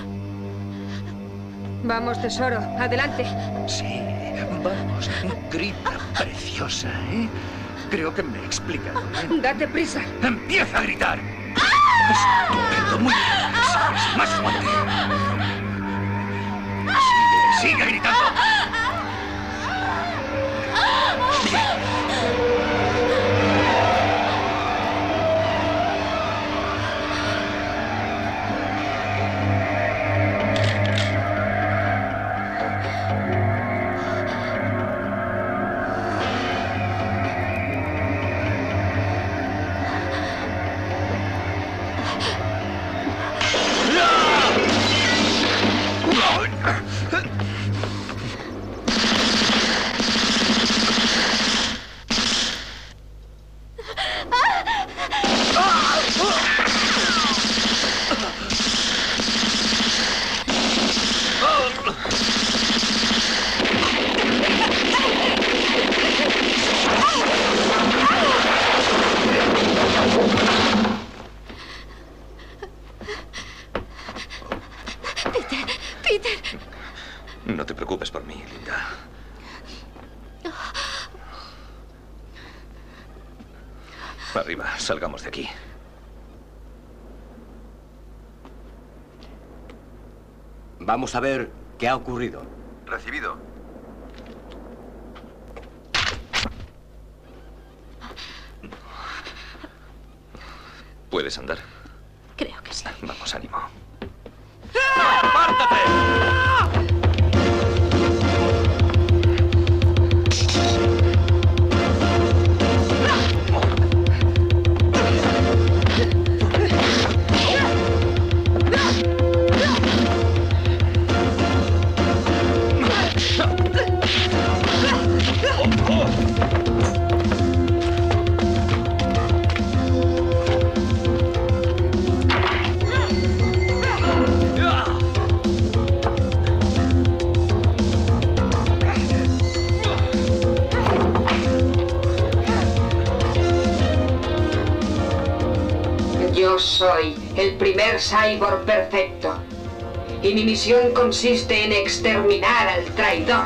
Vamos, tesoro, adelante. Sí, vamos, grita, preciosa, ¿eh? Creo que me he explicado bien. Date prisa. ¡Empieza a gritar! ¡Estúpido! Muy bien. ¿Sabes? Más fuerte. Sigue, sigue gritando. No te preocupes por mí, Linda. Arriba, salgamos de aquí. Vamos a ver qué ha ocurrido. Recibido. ¿Puedes andar? Creo que sí. Vamos, ánimo. ¡Apártate! Yo soy el primer cyborg perfecto. Y mi misión consiste en exterminar al traidor.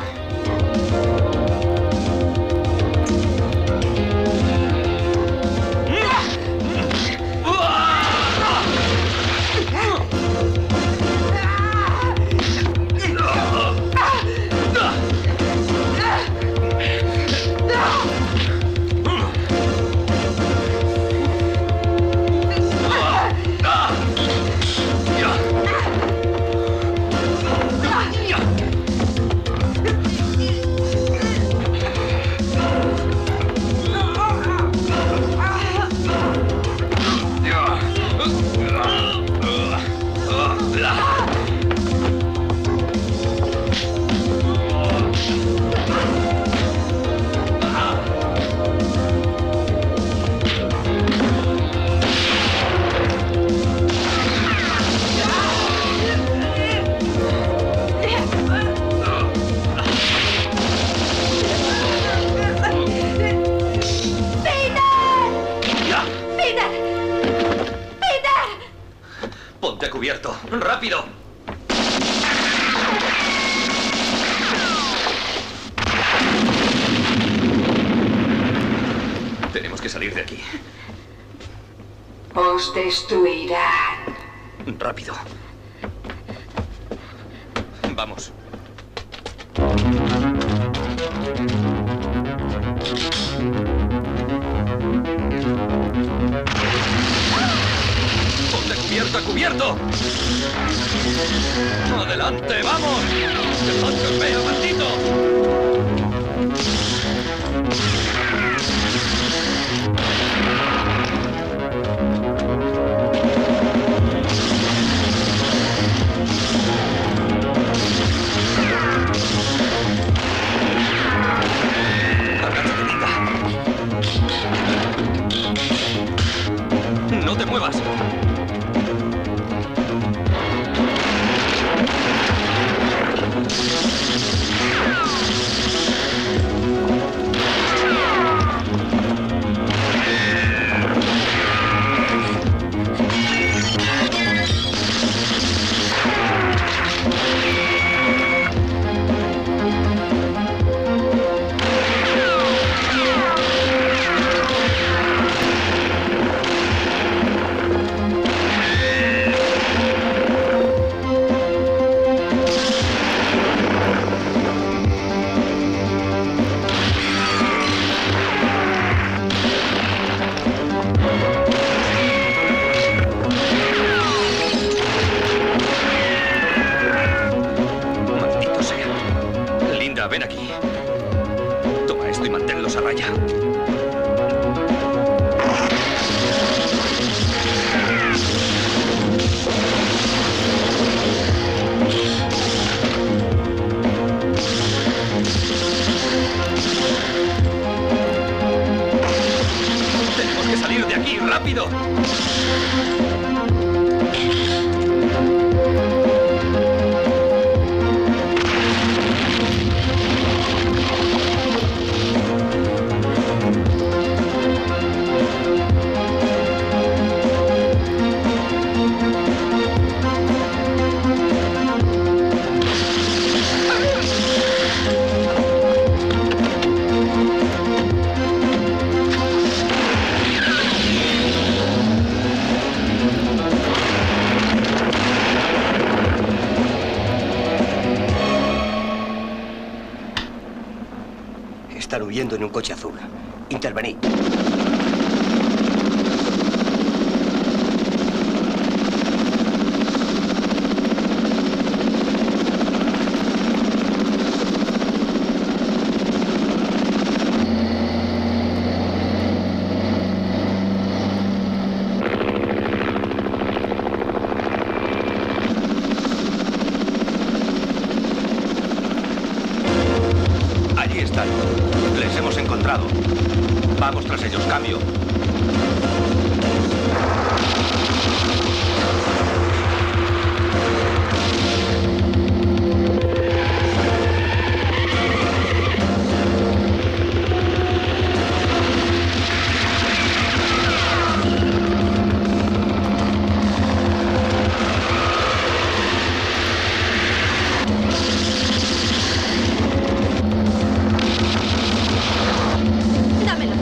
Os destruirán. Rápido. Vamos. ¡Ponte cubierto, cubierto! ¡Adelante, vamos! ¡Dejad que os vea, maldito! ¡No te muevas! Ven aquí. Toma esto y manténlos a raya. Tenemos que salir de aquí, rápido. Están huyendo en un coche azul. Intervenid. Allí están. Les hemos encontrado. Vamos tras ellos. Cambio. Dámelo.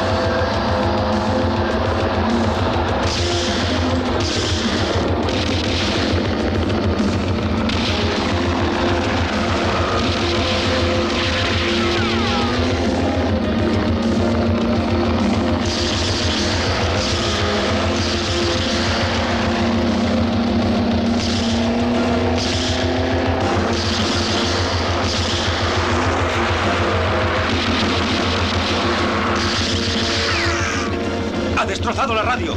¡Ha destrozado la radio!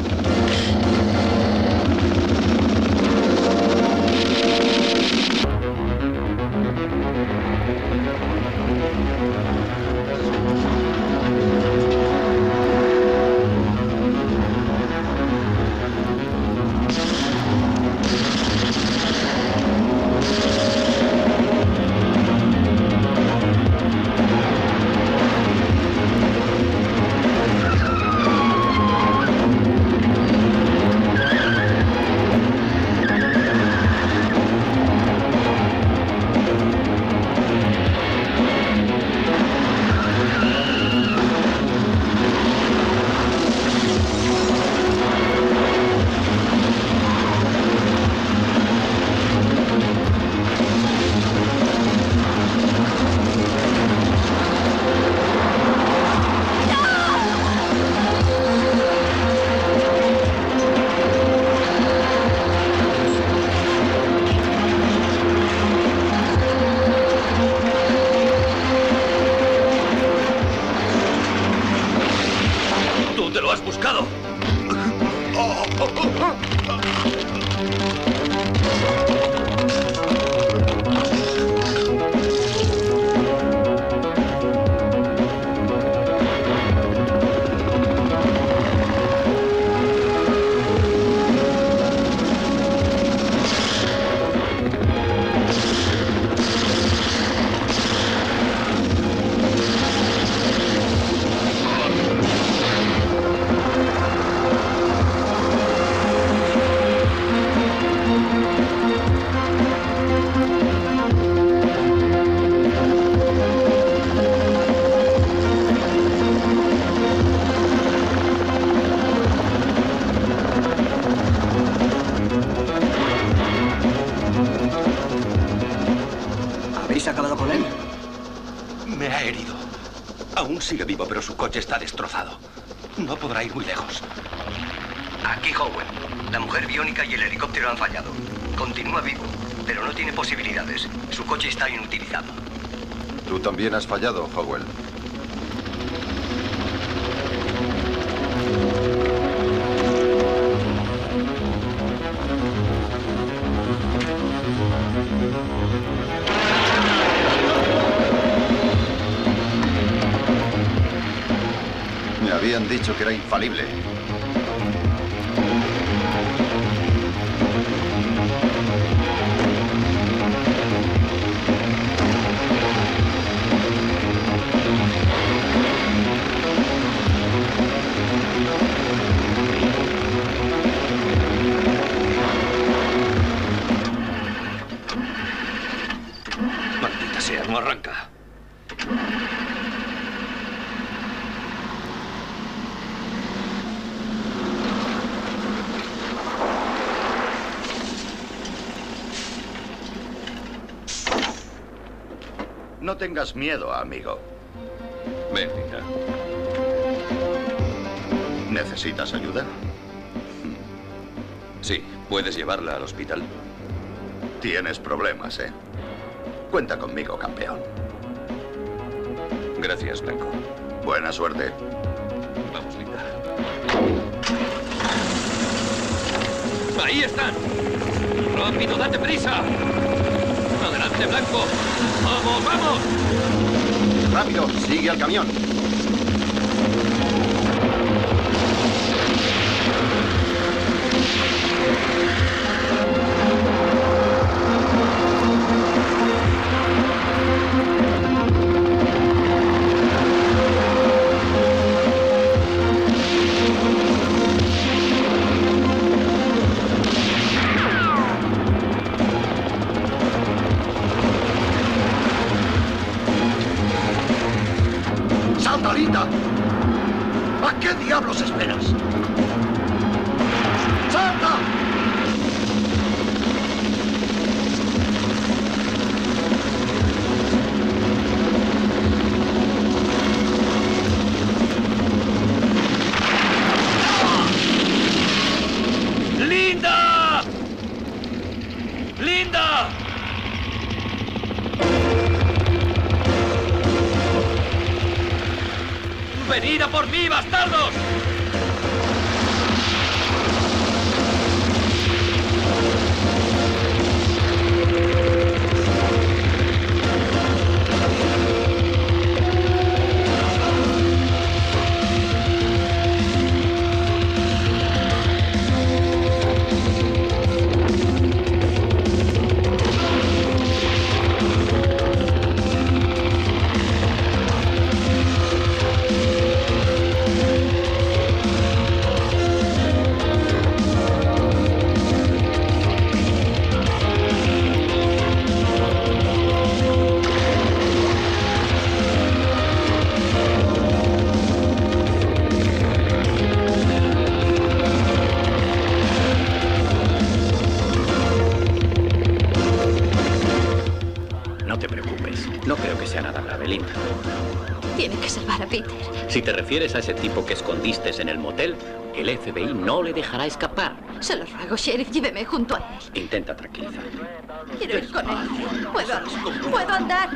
¿Habéis acabado con él? Me ha herido. Aún sigue vivo, pero su coche está destrozado. No podrá ir muy lejos. Aquí Howell. La mujer biónica y el helicóptero han fallado. Continúa vivo, pero no tiene posibilidades. Su coche está inutilizado. Tú también has fallado, Howell. Me habían dicho que era infalible. Maldita sea, no arranca. No tengas miedo, amigo. Ven, Linda. ¿Necesitas ayuda? Sí, ¿puedes llevarla al hospital? Tienes problemas, ¿eh? Cuenta conmigo, campeón. Gracias, Blanco. Buena suerte. Vamos, Linda. ¡Ahí están! ¡Rápido, date prisa! ¡Adelante, Blanco! ¡Vamos, vamos! ¡Rápido! ¡Sigue al camión! ¡Salta! ¿A qué diablos esperas? ¡Salta! ¡Linda! ¡Linda! ¡Venid a por mí, bastardos! No te preocupes. No creo que sea nada grave, Linda. Tienen que salvar a Peter. Si te refieres a ese tipo que escondiste en el motel, el F B I no le dejará escapar. Se lo ruego, Sheriff, lléveme junto a él. Intenta tranquilizarte. Quiero ir con él. Puedo, puedo andar.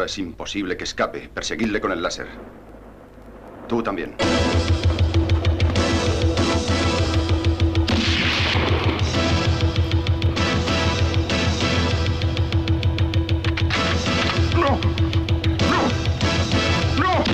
Ahora es imposible que escape. Perseguidle con el láser. Tú también. ¡No! ¡No! ¡No!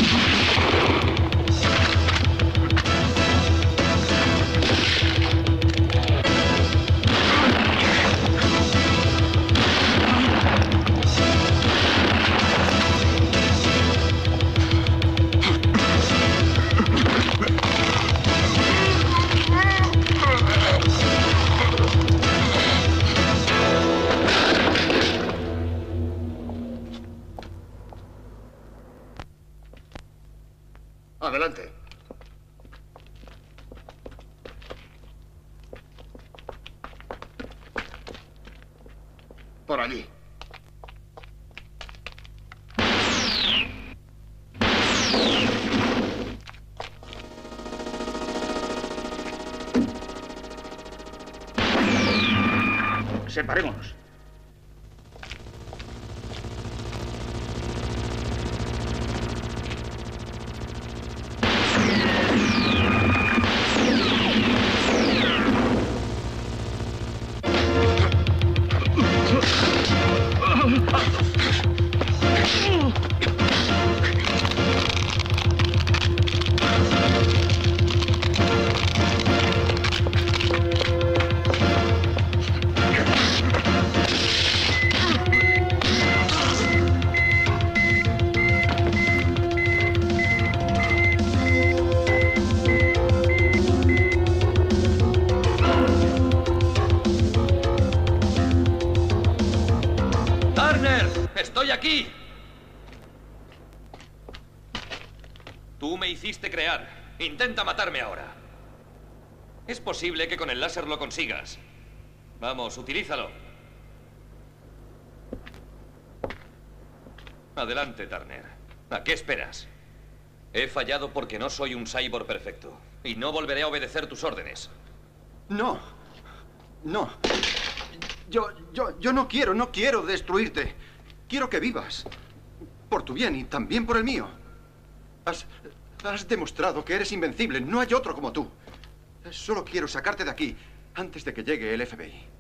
Adelante. Por allí. Separémonos. ¡Estoy aquí! Tú me hiciste crear. Intenta matarme ahora. Es posible que con el láser lo consigas. Vamos, utilízalo. Adelante, Turner. ¿A qué esperas? He fallado porque no soy un cyborg perfecto. Y no volveré a obedecer tus órdenes. No. No. Yo, yo, yo no quiero, no quiero destruirte. Quiero que vivas. Por tu bien y también por el mío. Has, has demostrado que eres invencible. No hay otro como tú. Solo quiero sacarte de aquí antes de que llegue el F B I.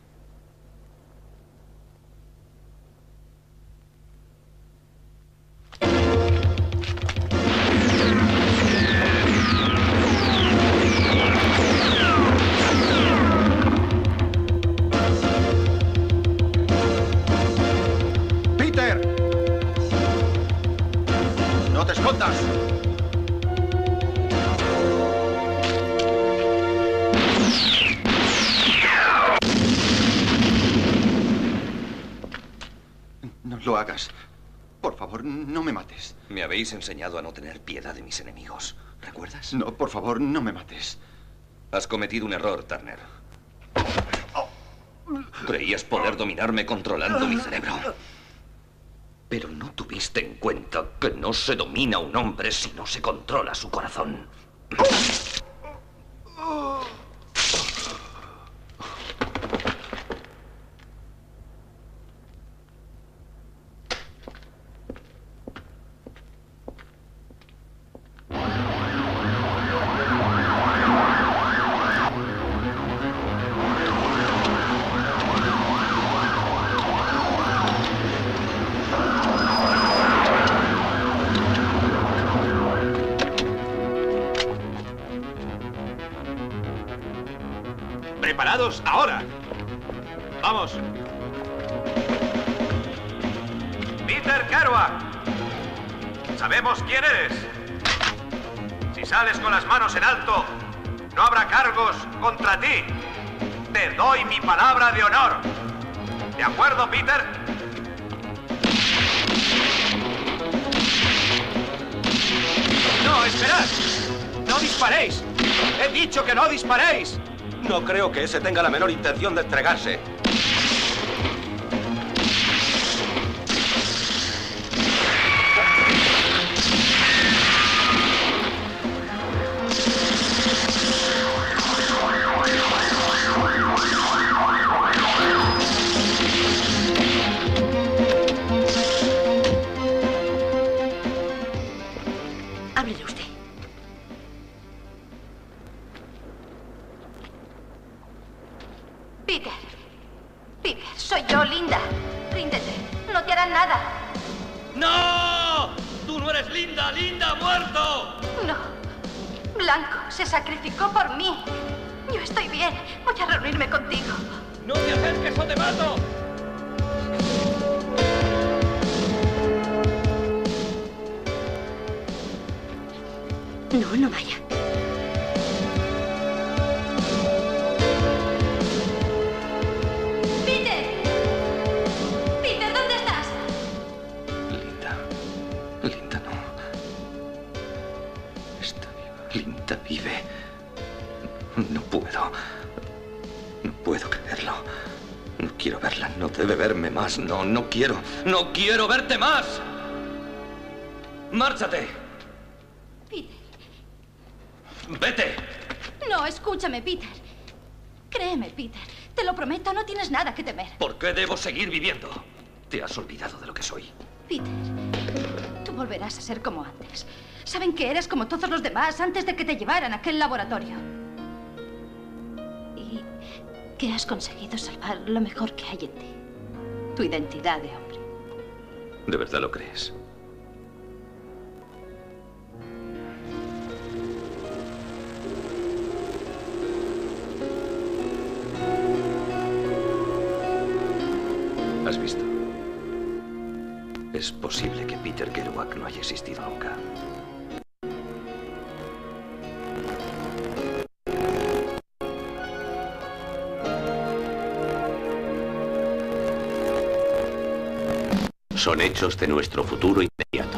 ¡Peter! ¡No te escondas! No lo hagas. Por favor, no me mates. Me habéis enseñado a no tener piedad de mis enemigos. ¿Recuerdas? No, por favor, no me mates. Has cometido un error, Turner. Creías poder dominarme controlando mi cerebro. Pero no tuviste en cuenta que no se domina a un hombre si no se controla su corazón. ¡Preparados ahora! ¡Vamos! Peter Kerouac. Sabemos quién eres. Si sales con las manos en alto, no habrá cargos contra ti. Te doy mi palabra de honor. ¿De acuerdo, Peter? ¡No, esperad! ¡No disparéis! ¡He dicho que no disparéis! No creo que ese tenga la menor intención de entregarse. Linda! ¡Linda ha muerto! No. Blanco se sacrificó por mí. Yo estoy bien. Voy a reunirme contigo. ¡No te acerques o te mato! No, no vaya. ¡Peter! ¡Peter, ¿dónde estás? Linda. Linda no. Está viva. Linda vive. No puedo. No puedo creerlo. No quiero verla. No debe verme más. No, no quiero. ¡No quiero verte más! ¡Márchate! Peter. ¡Vete! No, escúchame, Peter. Créeme, Peter. Te lo prometo, no tienes nada que temer. ¿Por qué debo seguir viviendo? Te has olvidado de lo que soy. Peter, tú volverás a ser como antes. Saben que eres como todos los demás antes de que te llevaran a aquel laboratorio. Y que has conseguido salvar lo mejor que hay en ti. Tu identidad de hombre. ¿De verdad lo crees? ¿Has visto? Es posible que Peter Kerouac no haya existido nunca. Son hechos de nuestro futuro inmediato.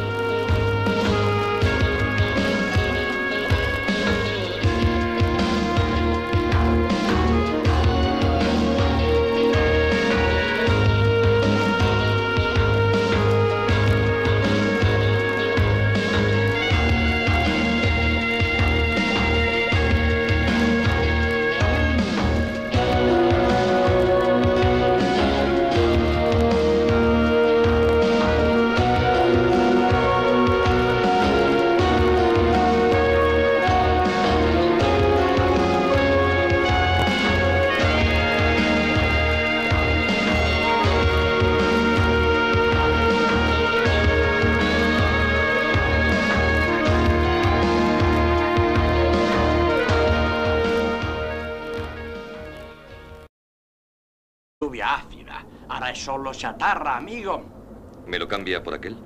Lluvia ácida. Ahora es solo chatarra, amigo. ¿Me lo cambia por aquel?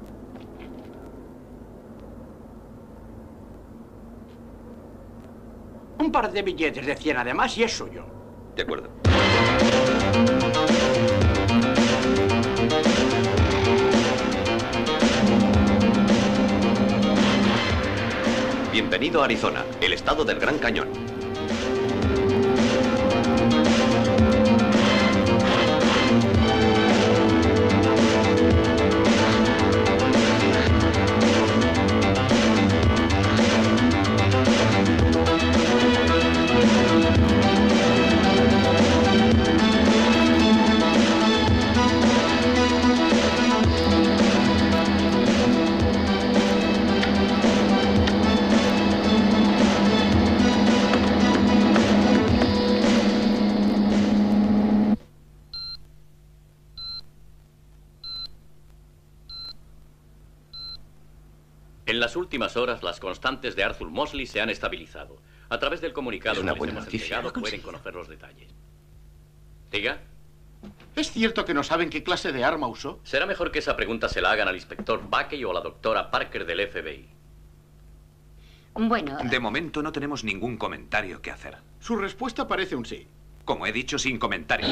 Un par de billetes de cien además y es suyo. De acuerdo. Bienvenido a Arizona, el estado del Gran Cañón. En las últimas horas, las constantes de Arthur Mosley se han estabilizado. A través del comunicado Es una que les buena hemos noticia. entregado, Lo he pueden conocer los detalles. Diga. ¿Es cierto que no saben qué clase de arma usó? Será mejor que esa pregunta se la hagan al inspector Buckey o a la doctora Parker del F B I. Bueno... De momento no tenemos ningún comentario que hacer. Su respuesta parece un sí. Como he dicho, sin comentario.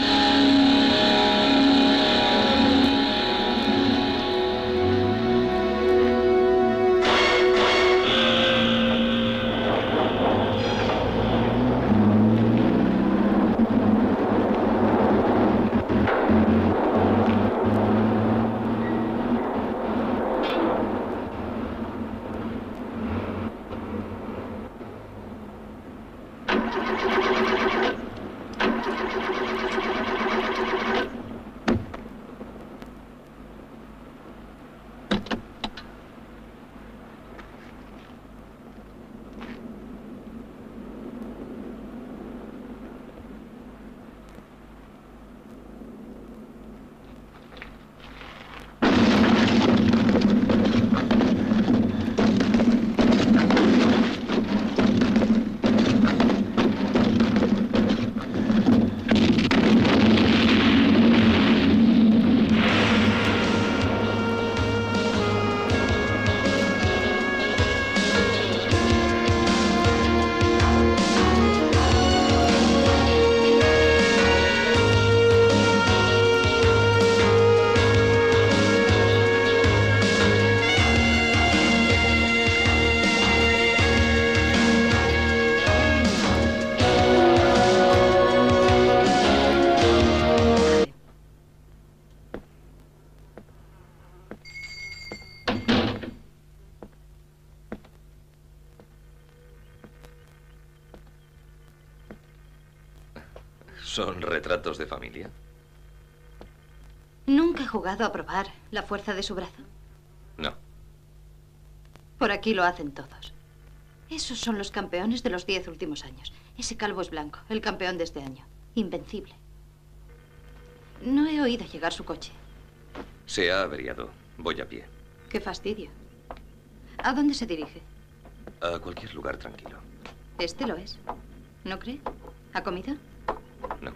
¿Son retratos de familia? ¿Nunca he jugado a probar la fuerza de su brazo? No. Por aquí lo hacen todos. Esos son los campeones de los diez últimos años. Ese calvo es blanco, el campeón de este año. Invencible. No he oído llegar su coche. Se ha averiado. Voy a pie. Qué fastidio. ¿A dónde se dirige? A cualquier lugar tranquilo. Este lo es. ¿No cree? ¿Ha comido? No.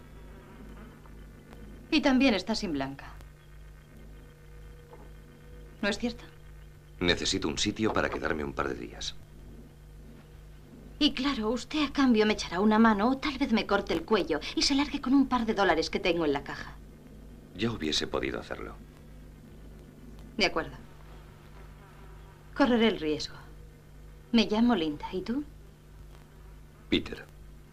Y también está sin Blanca. ¿No es cierto? Necesito un sitio para quedarme un par de días. Y claro, usted a cambio me echará una mano o tal vez me corte el cuello y se largue con un par de dólares que tengo en la caja. Ya hubiese podido hacerlo. De acuerdo. Correré el riesgo. Me llamo Linda. ¿Y tú? Peter.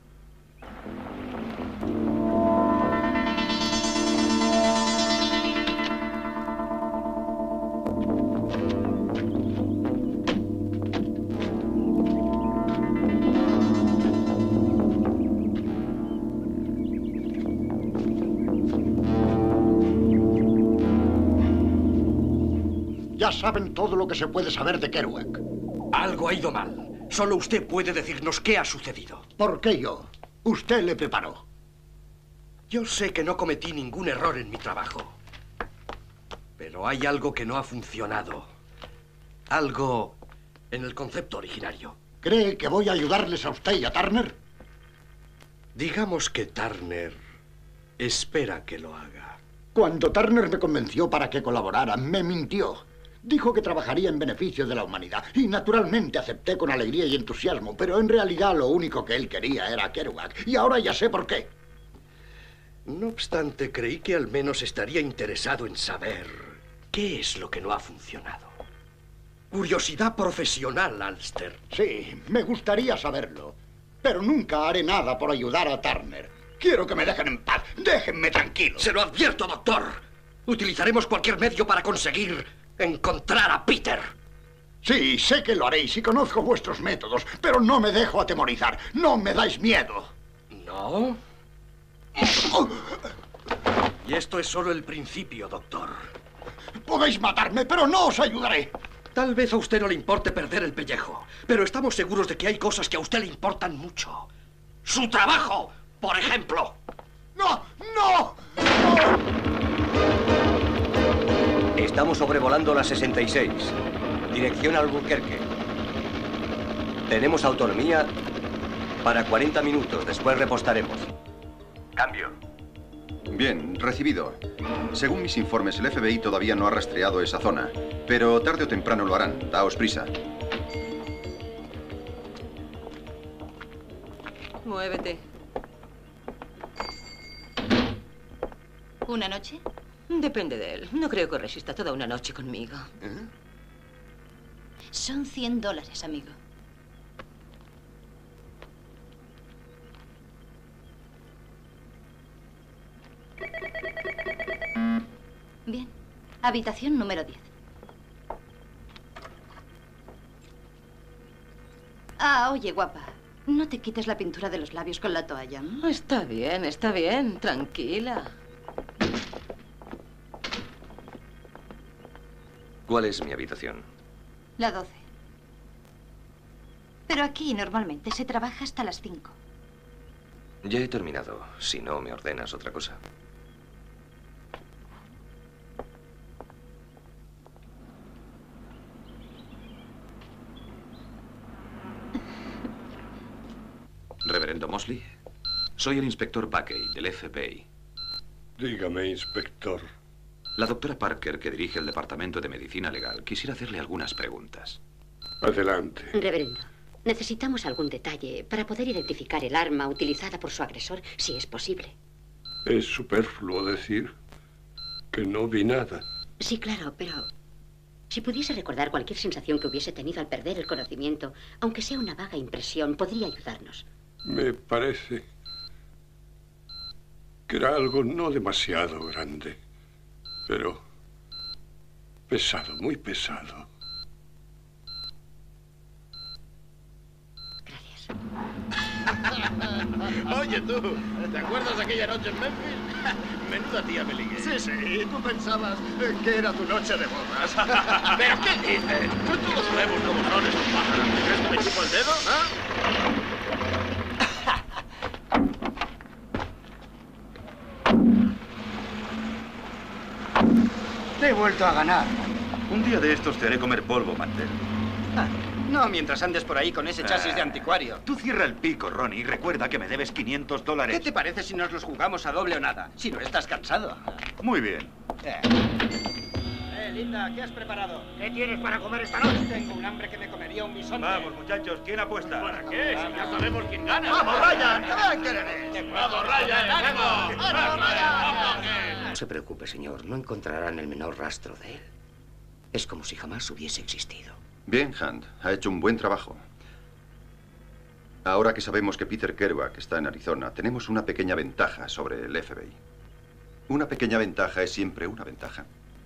Ya saben todo lo que se puede saber de Kerouac. Algo ha ido mal. Solo usted puede decirnos qué ha sucedido. ¿Por qué yo? Usted le preparó. Yo sé que no cometí ningún error en mi trabajo. Pero hay algo que no ha funcionado. Algo en el concepto originario. ¿Cree que voy a ayudarles a usted y a Turner? Digamos que Turner espera que lo haga. Cuando Turner me convenció para que colaborara, me mintió. Dijo que trabajaría en beneficio de la humanidad. Y naturalmente acepté con alegría y entusiasmo, pero en realidad lo único que él quería era Kerouac. Y ahora ya sé por qué. No obstante, creí que al menos estaría interesado en saber qué es lo que no ha funcionado. Curiosidad profesional, Alster. Sí, me gustaría saberlo. Pero nunca haré nada por ayudar a Turner. Quiero que me dejen en paz. Déjenme tranquilo. Se lo advierto, doctor. Utilizaremos cualquier medio para conseguir encontrar a Peter. Sí, sé que lo haréis y conozco vuestros métodos, pero no me dejo atemorizar. No me dais miedo. ¿No? Y esto es solo el principio, doctor. Podéis matarme, pero no os ayudaré. Tal vez a usted no le importe perder el pellejo, pero estamos seguros de que hay cosas que a usted le importan mucho. ¡Su trabajo, por ejemplo! ¡No! ¡No! ¡No! Estamos sobrevolando la sesenta y seis. Dirección Albuquerque. Tenemos autonomía para cuarenta minutos. Después repostaremos. Cambio. Bien, recibido. Según mis informes, el F B I todavía no ha rastreado esa zona. Pero tarde o temprano lo harán. Daos prisa. Muévete. ¿Una noche? Depende de él. No creo que resista toda una noche conmigo. ¿Eh? Son cien dólares, amigo. Bien. Habitación número diez. Ah, oye, guapa. No te quites la pintura de los labios con la toalla, ¿no? Está bien, está bien. Tranquila. ¿Cuál es mi habitación? La doce. Pero aquí normalmente se trabaja hasta las cinco. Ya he terminado, si no me ordenas otra cosa. Reverendo Mosley, soy el inspector Buckey, del F B I. Dígame, inspector. La doctora Parker, que dirige el Departamento de Medicina Legal, quisiera hacerle algunas preguntas. Adelante. Reverendo, necesitamos algún detalle para poder identificar el arma utilizada por su agresor, si es posible. Es superfluo decir que no vi nada. Sí, claro, pero si pudiese recordar cualquier sensación que hubiese tenido al perder el conocimiento, aunque sea una vaga impresión, podría ayudarnos. Me parece que era algo no demasiado grande, pero pesado, muy pesado. Gracias. Oye, tú, ¿te acuerdas de aquella noche en Memphis? Menuda tía me ligué. Sí, sí, tú pensabas que era tu noche de bodas. ¿Pero qué dices? Todos sabemos cómo son estos pájaros. ¿Crees que me chupo el dedo? Te he vuelto a ganar. Un día de estos te haré comer polvo, Mantel. Ah, no mientras andes por ahí con ese chasis de anticuario. Tú cierra el pico, Ronnie, y recuerda que me debes quinientos dólares. ¿Qué te parece si nos los jugamos a doble o nada? Si no estás cansado. Muy bien. Eh. eh, Linda, ¿qué has preparado? ¿Qué tienes para comer esta noche? Tengo un hambre que me comería un bisonte. Vamos, muchachos, ¿quién apuesta? ¿Para qué? Si ya sabemos quién gana. ¡Vamos, Ryan! ¡Vamos, Ryan! ¡Ánimo! ¡Vamos, No se preocupe, señor. No encontrarán el menor rastro de él. Es como si jamás hubiese existido. Bien, Hunt. Ha hecho un buen trabajo. Ahora que sabemos que Peter Kerouac está en Arizona, tenemos una pequeña ventaja sobre el F B I. Una pequeña ventaja es siempre una ventaja.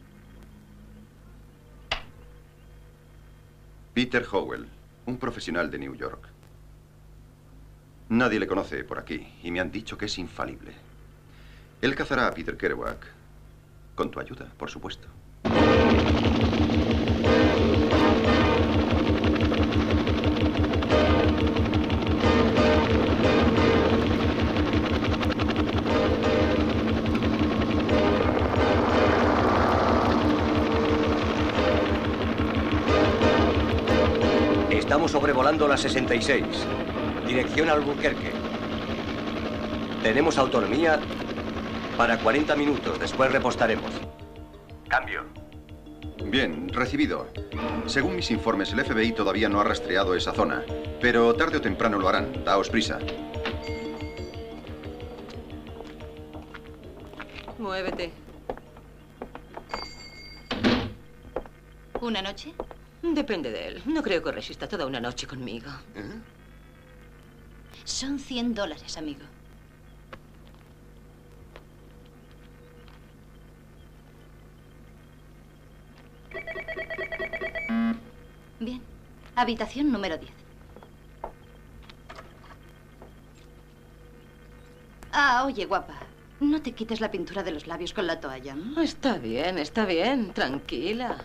Peter Howell, un profesional de New York. Nadie le conoce por aquí y me han dicho que es infalible. Él cazará a Peter Kerouac con tu ayuda, por supuesto. Estamos sobrevolando la sesenta y seis. Dirección Albuquerque. Tenemos autonomía para cuarenta minutos. Después repostaremos. Cambio. Bien, recibido. Según mis informes, el F B I todavía no ha rastreado esa zona, pero tarde o temprano lo harán. Daos prisa. Muévete. ¿Una noche? Depende de él. No creo que resista toda una noche conmigo. ¿Eh? Son cien dólares, amigo. Bien. Habitación número diez. Ah, oye, guapa. No te quites la pintura de los labios con la toalla. ¿No? Está bien, está bien. Tranquila.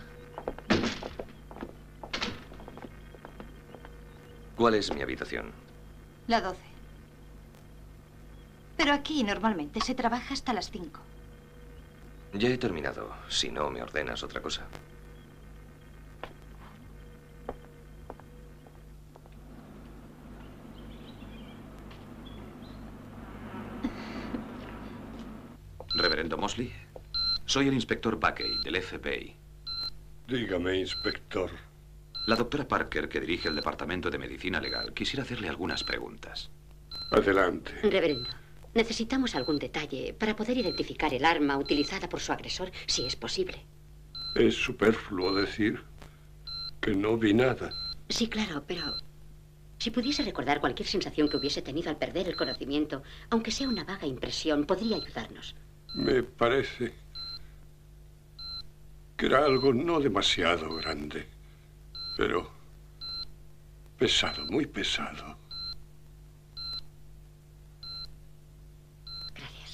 ¿Cuál es mi habitación? La doce. Pero aquí normalmente se trabaja hasta las cinco. Ya he terminado, si no me ordenas otra cosa. Reverendo Mosley, soy el inspector Buckey, del F B I. Dígame, inspector. La doctora Parker, que dirige el Departamento de Medicina Legal, quisiera hacerle algunas preguntas. Adelante. Reverendo, necesitamos algún detalle para poder identificar el arma utilizada por su agresor, si es posible. Es superfluo decir que no vi nada. Sí, claro, pero si pudiese recordar cualquier sensación que hubiese tenido al perder el conocimiento, aunque sea una vaga impresión, podría ayudarnos. Me parece que era algo no demasiado grande, pero pesado, muy pesado. Gracias.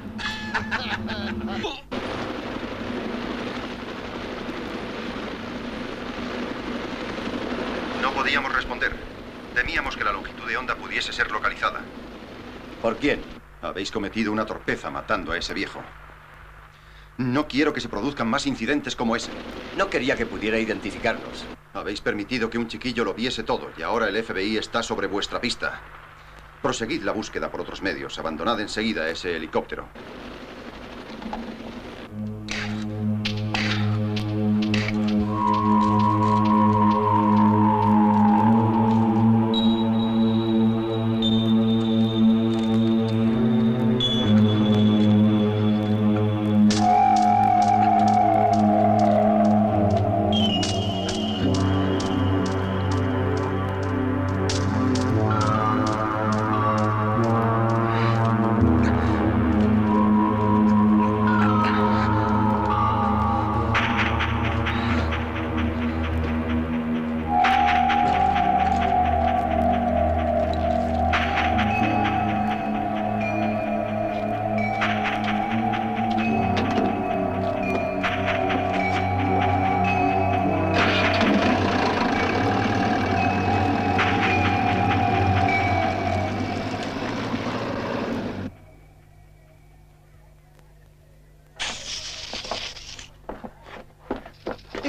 No podíamos responder. Temíamos que la longitud de onda pudiese ser localizada. ¿Por quién? Habéis cometido una torpeza matando a ese viejo. No quiero que se produzcan más incidentes como ese. No quería que pudiera identificarnos. Habéis permitido que un chiquillo lo viese todo y ahora el F B I está sobre vuestra pista. Proseguid la búsqueda por otros medios. Abandonad enseguida ese helicóptero.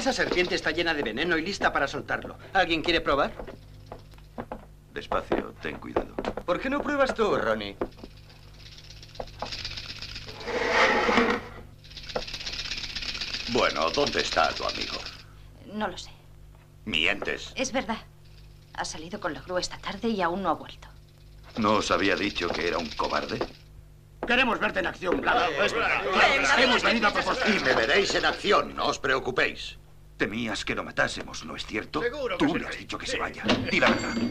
Esa serpiente está llena de veneno y lista para soltarlo. ¿Alguien quiere probar? Despacio, ten cuidado. ¿Por qué no pruebas tú, Ronnie? Bueno, ¿dónde está tu amigo? No lo sé. Mientes. Es verdad. Ha salido con la grúa esta tarde y aún no ha vuelto. ¿No os había dicho que era un cobarde? Queremos verte en acción, Blanco. Es verdad. Hemos venido a propósito. Y me veréis en acción, no os preocupéis. Temías que lo matásemos, ¿no es cierto? Seguro que Tú sí. le has dicho que se vaya. Di la verdad.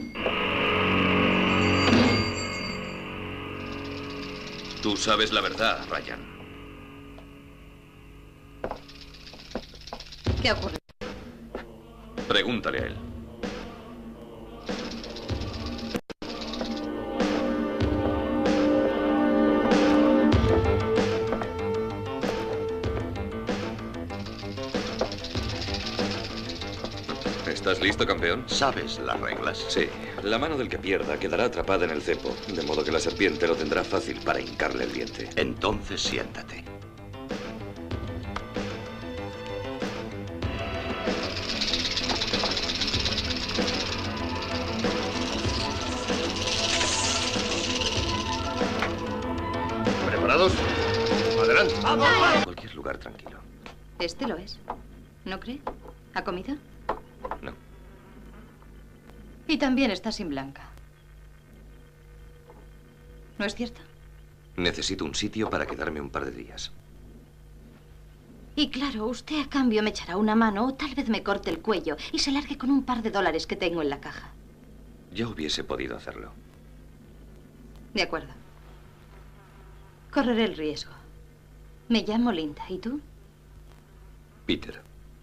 Tú sabes la verdad, Ryan. ¿Qué ocurre? Pregúntale a él. ¿Estás listo, campeón? ¿Sabes las reglas? Sí. La mano del que pierda quedará atrapada en el cepo, de modo que la serpiente lo tendrá fácil para hincarle el diente. Entonces siéntate. ¿Preparados? Adelante. En cualquier lugar tranquilo. Este lo es. ¿No cree? ¿Ha comido? No. Y también está sin Blanca. ¿No es cierto? Necesito un sitio para quedarme un par de días. Y claro, usted a cambio me echará una mano o tal vez me corte el cuello y se largue con un par de dólares que tengo en la caja. Ya hubiese podido hacerlo. De acuerdo. Correré el riesgo. Me llamo Linda. ¿Y tú? Peter.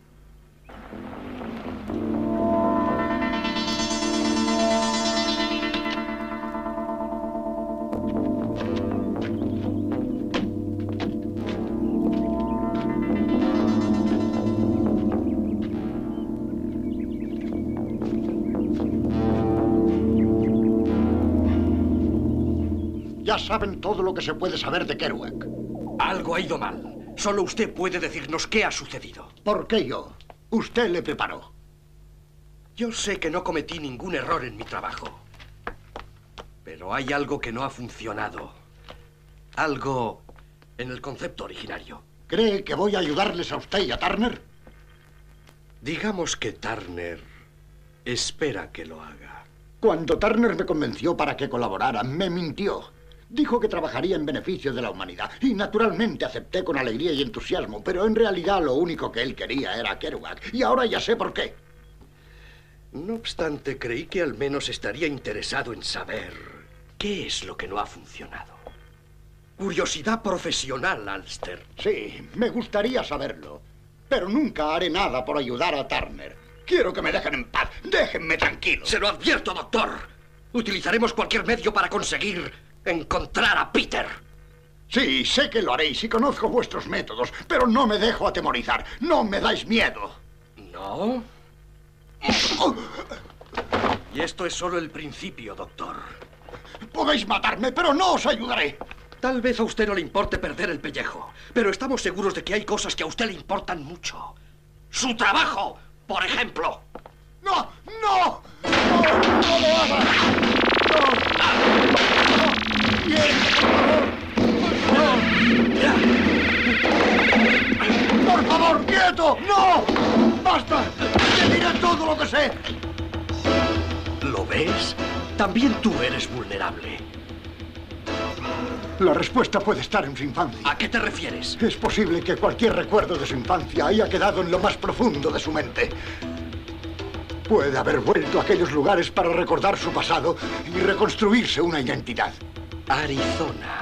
Ya saben todo lo que se puede saber de Kerouac. Algo ha ido mal. Solo usted puede decirnos qué ha sucedido. ¿Por qué yo? Usted le preparó. Yo sé que no cometí ningún error en mi trabajo. Pero hay algo que no ha funcionado. Algo en el concepto originario. ¿Cree que voy a ayudarles a usted y a Turner? Digamos que Turner espera que lo haga. Cuando Turner me convenció para que colaborara, me mintió. Dijo que trabajaría en beneficio de la humanidad. Y naturalmente acepté con alegría y entusiasmo, pero en realidad lo único que él quería era Kerouac. Y ahora ya sé por qué. No obstante, creí que al menos estaría interesado en saber qué es lo que no ha funcionado. Curiosidad profesional, Alster. Sí, me gustaría saberlo. Pero nunca haré nada por ayudar a Turner. Quiero que me dejen en paz. Déjenme tranquilo. Se lo advierto, doctor. Utilizaremos cualquier medio para conseguir encontrar a Peter. Sí, sé que lo haréis y conozco vuestros métodos, pero no me dejo atemorizar. No me dais miedo. ¿No? Y esto es solo el principio, doctor. Podéis matarme, pero no os ayudaré. Tal vez a usted no le importe perder el pellejo, pero estamos seguros de que hay cosas que a usted le importan mucho. ¡Su trabajo, por ejemplo! ¡No! ¡No! ¡No! ¡No lo hagas! ¡No! ¡No! ¡Bien! ¡Por favor! ¡No! ¡Por favor, quieto! ¡No! ¡Basta! ¡Te diré todo lo que sé! ¿Lo ves? También tú eres vulnerable. La respuesta puede estar en su infancia. ¿A qué te refieres? Es posible que cualquier recuerdo de su infancia haya quedado en lo más profundo de su mente. Puede haber vuelto a aquellos lugares para recordar su pasado y reconstruirse una identidad. Arizona.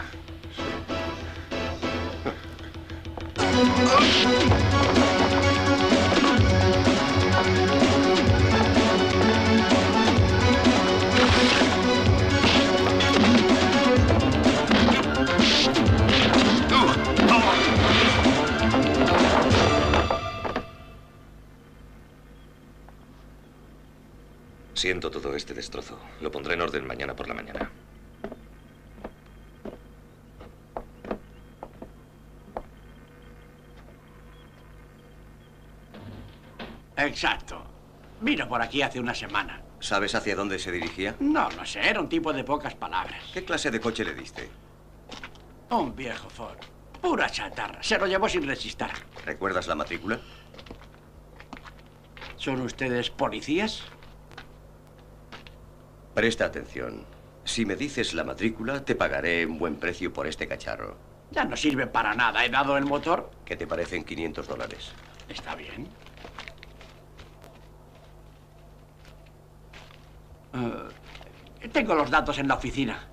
Siento todo este destrozo. Lo pondré en orden mañana por la mañana. Exacto. Vino por aquí hace una semana. ¿Sabes hacia dónde se dirigía? No, no sé, era un tipo de pocas palabras. ¿Qué clase de coche le diste? Un viejo Ford. Pura chatarra. Se lo llevó sin resistir. ¿Recuerdas la matrícula? ¿Son ustedes policías? Presta atención. Si me dices la matrícula, te pagaré un buen precio por este cacharro. Ya no sirve para nada. He dado el motor. ¿Qué te parecen quinientos dólares? Está bien. Uh, tengo los datos en la oficina.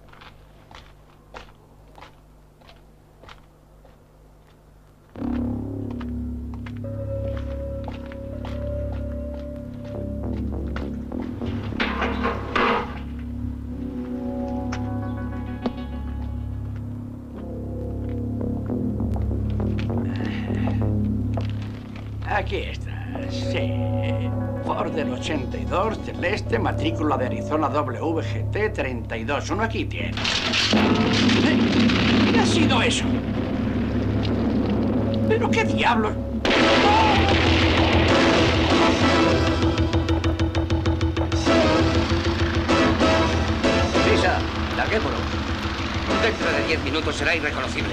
Aquí está, sí. Ford del ochenta y dos, celeste, matrícula de Arizona W G T treinta y dos. Uno aquí tiene. ¿Eh? ¿Qué ha sido eso? ¿Pero qué diablos? Lisa, larguémonos. Dentro de diez minutos será irreconocible.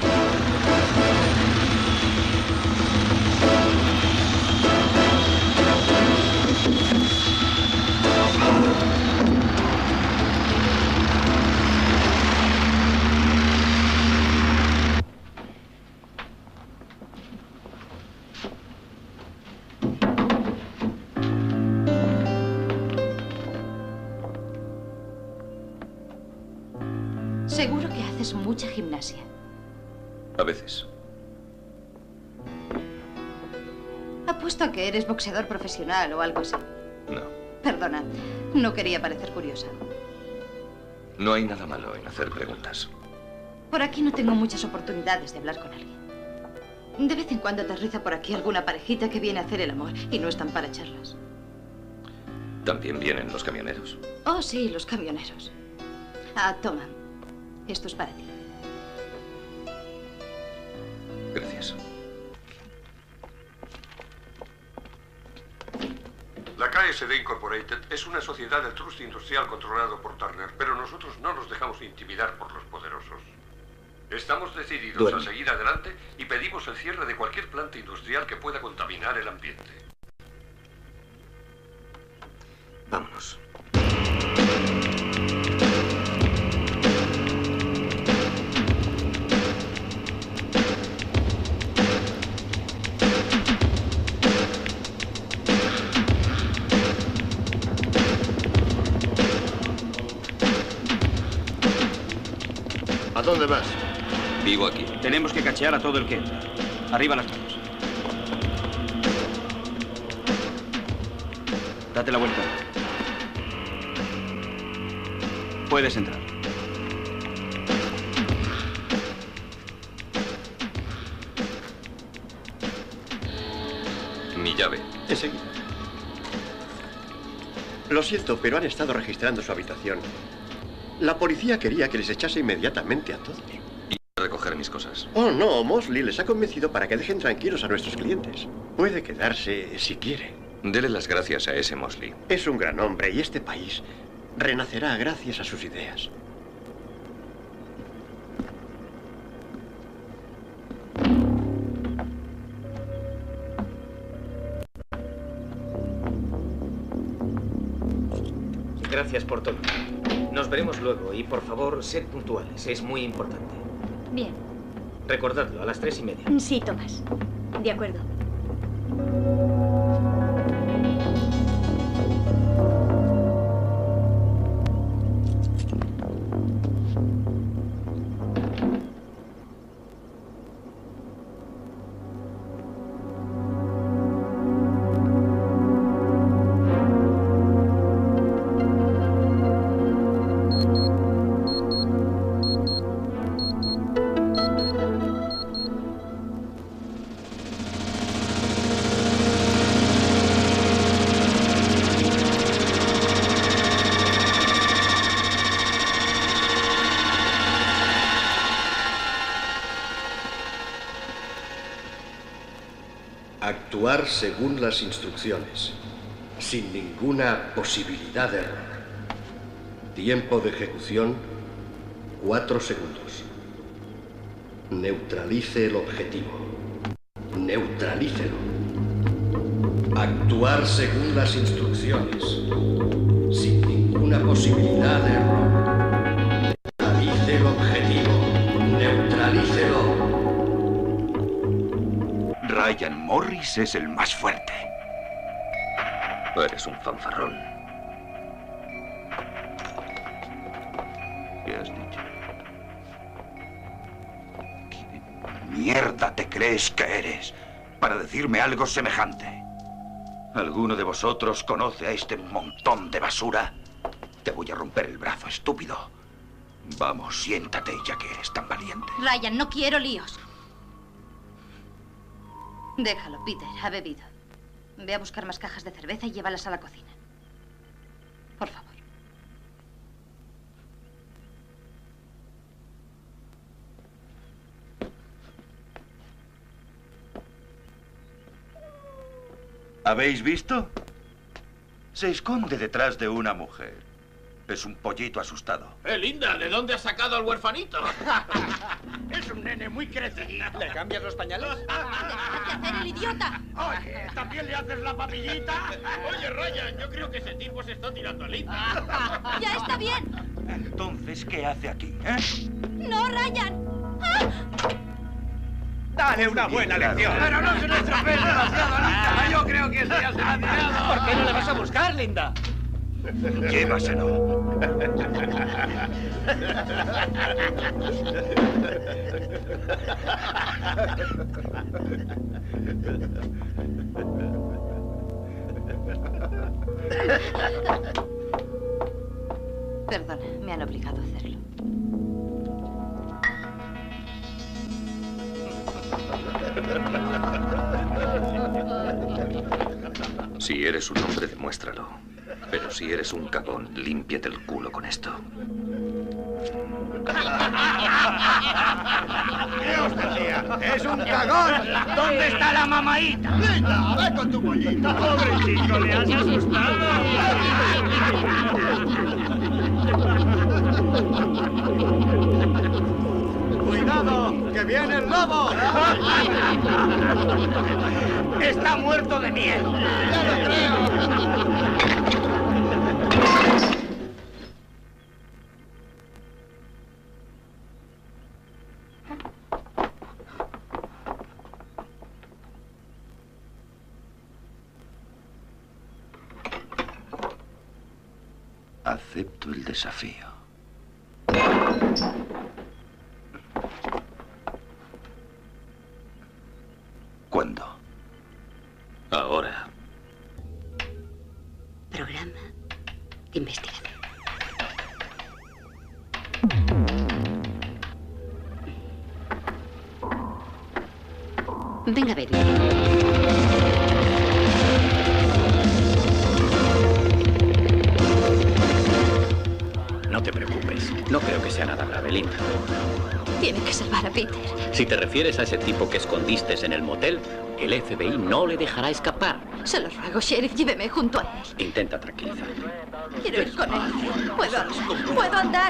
Seguro que haces mucha gimnasia. A veces. Apuesto a que eres boxeador profesional o algo así. No. Perdona, no quería parecer curiosa. No hay nada malo en hacer preguntas. Por aquí no tengo muchas oportunidades de hablar con alguien. De vez en cuando aterriza por aquí alguna parejita que viene a hacer el amor y no están para charlas. ¿También vienen los camioneros? Oh, sí, los camioneros. Ah, toma. Esto es para ti. Gracias. La K S D Incorporated es una sociedad de trust industrial controlado por Turner, pero nosotros no nos dejamos intimidar por los poderosos. Estamos decididos Duerme. a seguir adelante y pedimos el cierre de cualquier planta industrial que pueda contaminar el ambiente. Vámonos. ¿A dónde vas? Vivo aquí. Tenemos que cachear a todo el que entra. Arriba las manos. Date la vuelta. Puedes entrar. Mi llave. Enseguida. Lo siento, pero han estado registrando su habitación. La policía quería que les echase inmediatamente a todos. Y recoger mis cosas. Oh, no, Mosley les ha convencido para que dejen tranquilos a nuestros clientes. Puede quedarse si quiere. Dele las gracias a ese Mosley. Es un gran hombre y este país renacerá gracias a sus ideas. Gracias por todo. Nos veremos luego y, por favor, sed puntuales. Es muy importante. Bien. Recordadlo, a las tres y media. Sí, Tomás. De acuerdo. Actuar según las instrucciones. sin ninguna posibilidad de error. Tiempo de ejecución, cuatro segundos. Neutralice el objetivo. Neutralícelo. Actuar según las instrucciones, sin ninguna posibilidad de error. Neutralice el objetivo. Neutralícelo. Ryan Morris es el más fuerte. Eres un fanfarrón. ¿Qué has dicho? ¿Qué mierda te crees que eres para decirme algo semejante? ¿Alguno de vosotros conoce a este montón de basura? Te voy a romper el brazo, estúpido. Vamos, siéntate ya que eres tan valiente. Ryan, no quiero líos. Déjalo, Peter, ha bebido. Ve a buscar más cajas de cerveza y llévalas a la cocina. Por favor. ¿Habéis visto? Se esconde detrás de una mujer. Es un pollito asustado. Eh, Linda, ¿de dónde has sacado al huerfanito? Es un nene muy crecido. ¿Le cambias los pañales? ¡Déjate hacer el idiota! Oye, ¿también le haces la papillita? Oye, Ryan, yo creo que ese tipo se está tirando a Linda. ¡Ya está bien! Entonces, ¿qué hace aquí, eh? ¡No, Ryan! ¡Ah! Dale una buena lección. Pero no se le estropee demasiado, Linda. Yo creo que se ha tirado. ¿Por qué no le vas a buscar, Linda? Llévaselo. Perdona, me han obligado a hacerlo. Si eres un hombre, demuéstralo. Pero si eres un cagón, límpiate el culo con esto. ¿Qué os decía? ¡Es un cagón! ¿Dónde está la mamaíta? Linda, ve con tu pollito. Pobre chico, le has asustado. ¡Cuidado, que viene el lobo! ¡Está muerto de miedo! ¡Ya lo creo! Acepto el desafío. ¿Cuándo? Ahora. Programa de investigación. Venga, ven. No te preocupes. No creo que sea nada grave, Linda. Tiene que salvar a Peter. Si te refieres a ese tipo que escondiste en el motel, el F B I no le dejará escapar. Se lo ruego, Sheriff, lléveme junto a él. Intenta tranquilizarle. Quiero ir con él. Puedo, puedo andar.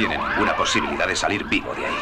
tiene ninguna posibilidad de salir vivo de ahí.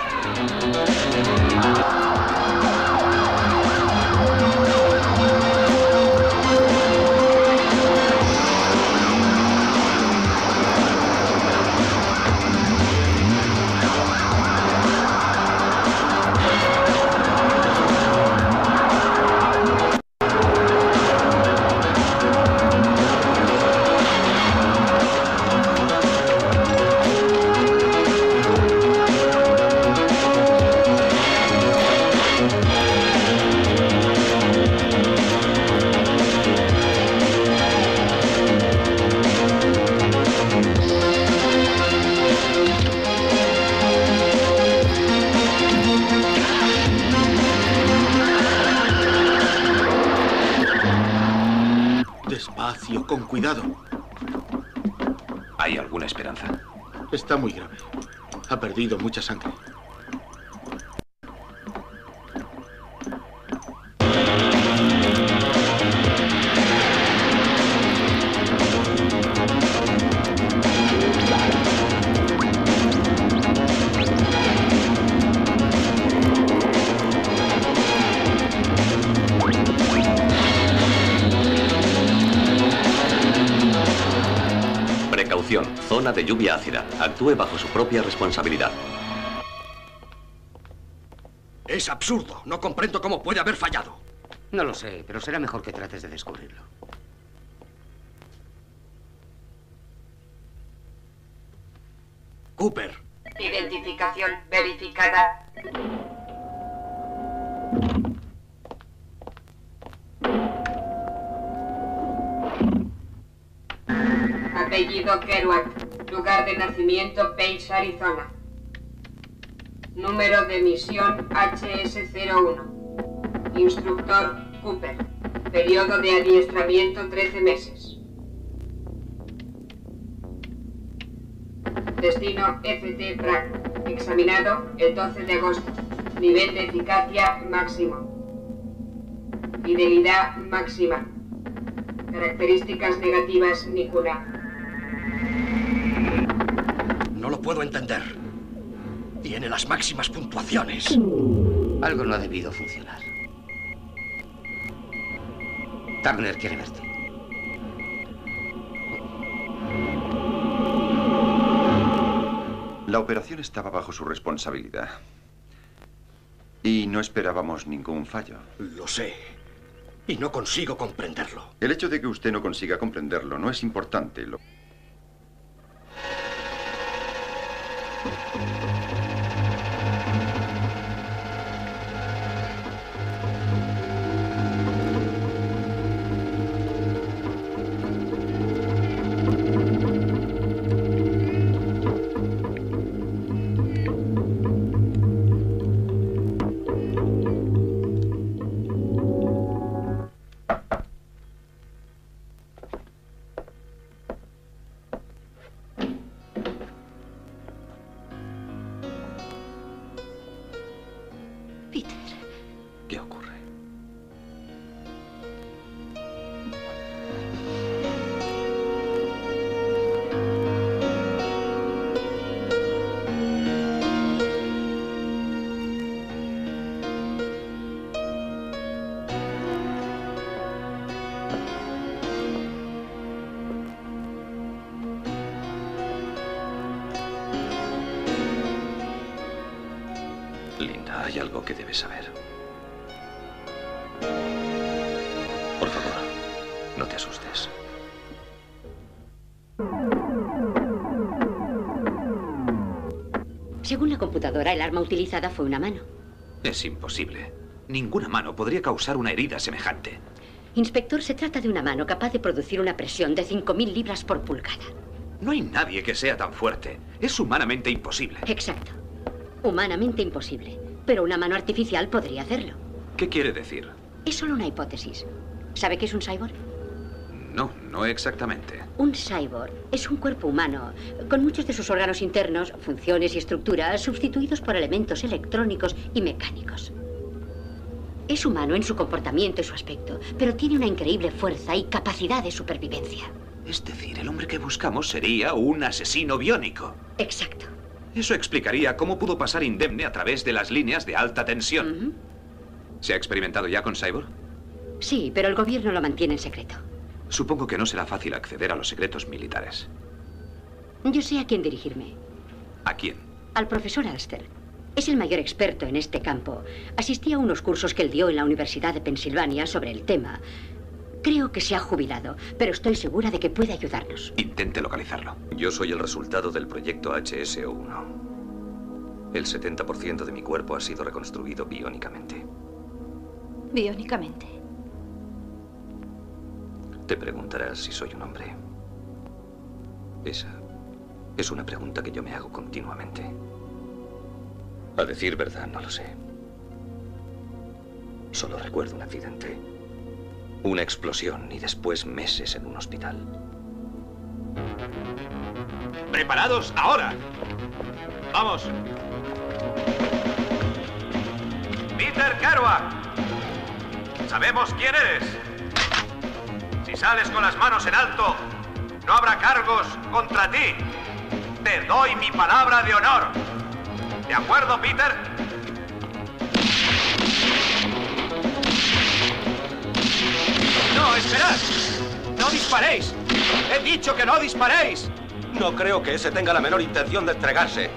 Despacio, con cuidado. ¿Hay alguna esperanza? Está muy grave. Ha perdido mucha sangre. Precaución, zona de lluvia ácida. Actúe bajo su propia responsabilidad. Es absurdo. No comprendo cómo puede haber fallado. No lo sé, pero será mejor que trates de descubrirlo. Cooper. Identificación verificada. Apellido Kerouac. Lugar de nacimiento Page, Arizona. Número de misión H S cero uno. Instructor Cooper. Periodo de adiestramiento trece meses. Destino F T Bragg. Examinado el doce de agosto. Nivel de eficacia máximo. Fidelidad máxima. Características negativas ninguna. No lo puedo entender. Tiene las máximas puntuaciones. Algo no ha debido funcionar. Turner quiere verte. La operación estaba bajo su responsabilidad. Y no esperábamos ningún fallo. Lo sé. Y no consigo comprenderlo. El hecho de que usted no consiga comprenderlo no es importante. Lo... Linda, hay algo que debes saber. Por favor, no te asustes. Según la computadora, el arma utilizada fue una mano. Es imposible. Ninguna mano podría causar una herida semejante. Inspector, se trata de una mano capaz de producir una presión de cinco mil libras por pulgada. No hay nadie que sea tan fuerte. Es humanamente imposible. Exacto. Humanamente imposible. Pero una mano artificial podría hacerlo. ¿Qué quiere decir? Es solo una hipótesis. ¿Sabe qué es un cyborg? No, no exactamente. Un cyborg es un cuerpo humano, con muchos de sus órganos internos, funciones y estructuras sustituidos por elementos electrónicos y mecánicos. Es humano en su comportamiento y su aspecto, pero tiene una increíble fuerza y capacidad de supervivencia. Es decir, el hombre que buscamos sería un asesino biónico. Exacto. Eso explicaría cómo pudo pasar indemne a través de las líneas de alta tensión. Uh-huh. ¿Se ha experimentado ya con Cyborg? Sí, pero el gobierno lo mantiene en secreto. Supongo que no será fácil acceder a los secretos militares. Yo sé a quién dirigirme. ¿A quién? Al profesor Alster. Es el mayor experto en este campo. Asistí a unos cursos que él dio en la Universidad de Pensilvania sobre el tema. Creo que se ha jubilado, pero estoy segura de que puede ayudarnos. Intente localizarlo. Yo soy el resultado del proyecto H S O uno. El setenta por ciento de mi cuerpo ha sido reconstruido biónicamente. ¿Biónicamente? Te preguntarás si soy un hombre. Esa es una pregunta que yo me hago continuamente. A decir verdad, no lo sé. Solo recuerdo un accidente. Una explosión y después meses en un hospital. ¡Preparados ahora! ¡Vamos! Peter Kerouac. Sabemos quién eres. Si sales con las manos en alto, no habrá cargos contra ti. Te doy mi palabra de honor. ¿De acuerdo, Peter? ¡No, esperad! ¡No disparéis! ¡He dicho que no disparéis! No creo que ese tenga la menor intención de entregarse.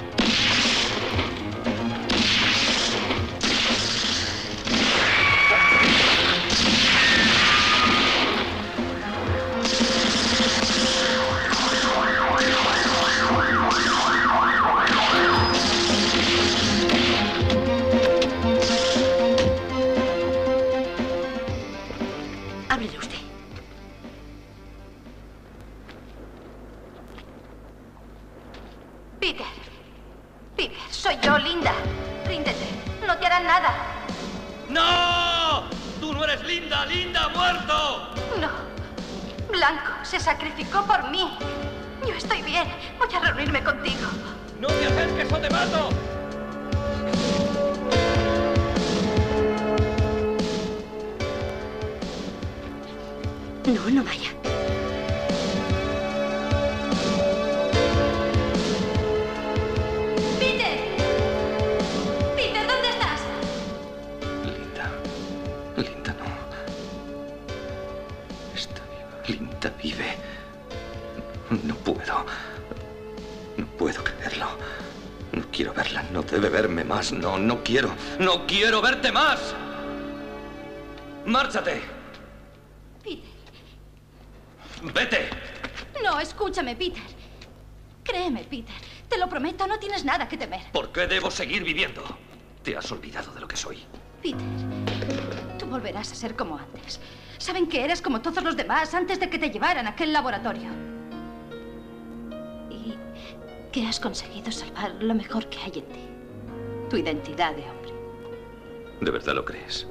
Háblele usted. Peter. Peter, soy yo, Linda. Ríndete. No te harán nada. ¡No! ¡Tú no eres Linda! ¡Linda ha muerto! No. Blanco se sacrificó por mí. Yo estoy bien. Voy a reunirme contigo. ¡No te acerques o te mato! No, no vaya. ¡Peter! ¡Peter, ¿dónde estás? Linda. Linda no. Está viva. Linda vive. No puedo. No puedo creerlo. No quiero verla. No debe verme más. No, no quiero. ¡No quiero verte más! ¡Márchate! Peter. ¡Vete! No, escúchame, Peter. Créeme, Peter. Te lo prometo, no tienes nada que temer. ¿Por qué debo seguir viviendo? Te has olvidado de lo que soy. Peter, tú volverás a ser como antes. Saben que eres como todos los demás antes de que te llevaran a aquel laboratorio. Y que has conseguido salvar lo mejor que hay en ti. Tu identidad de hombre. ¿De verdad lo crees?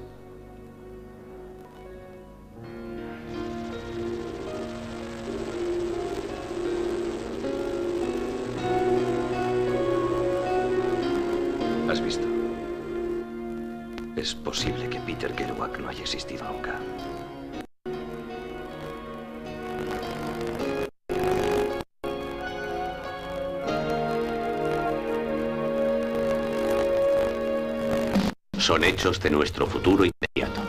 ¿Has visto? Es posible que Peter Kerouac no haya existido nunca. Son hechos de nuestro futuro inmediato.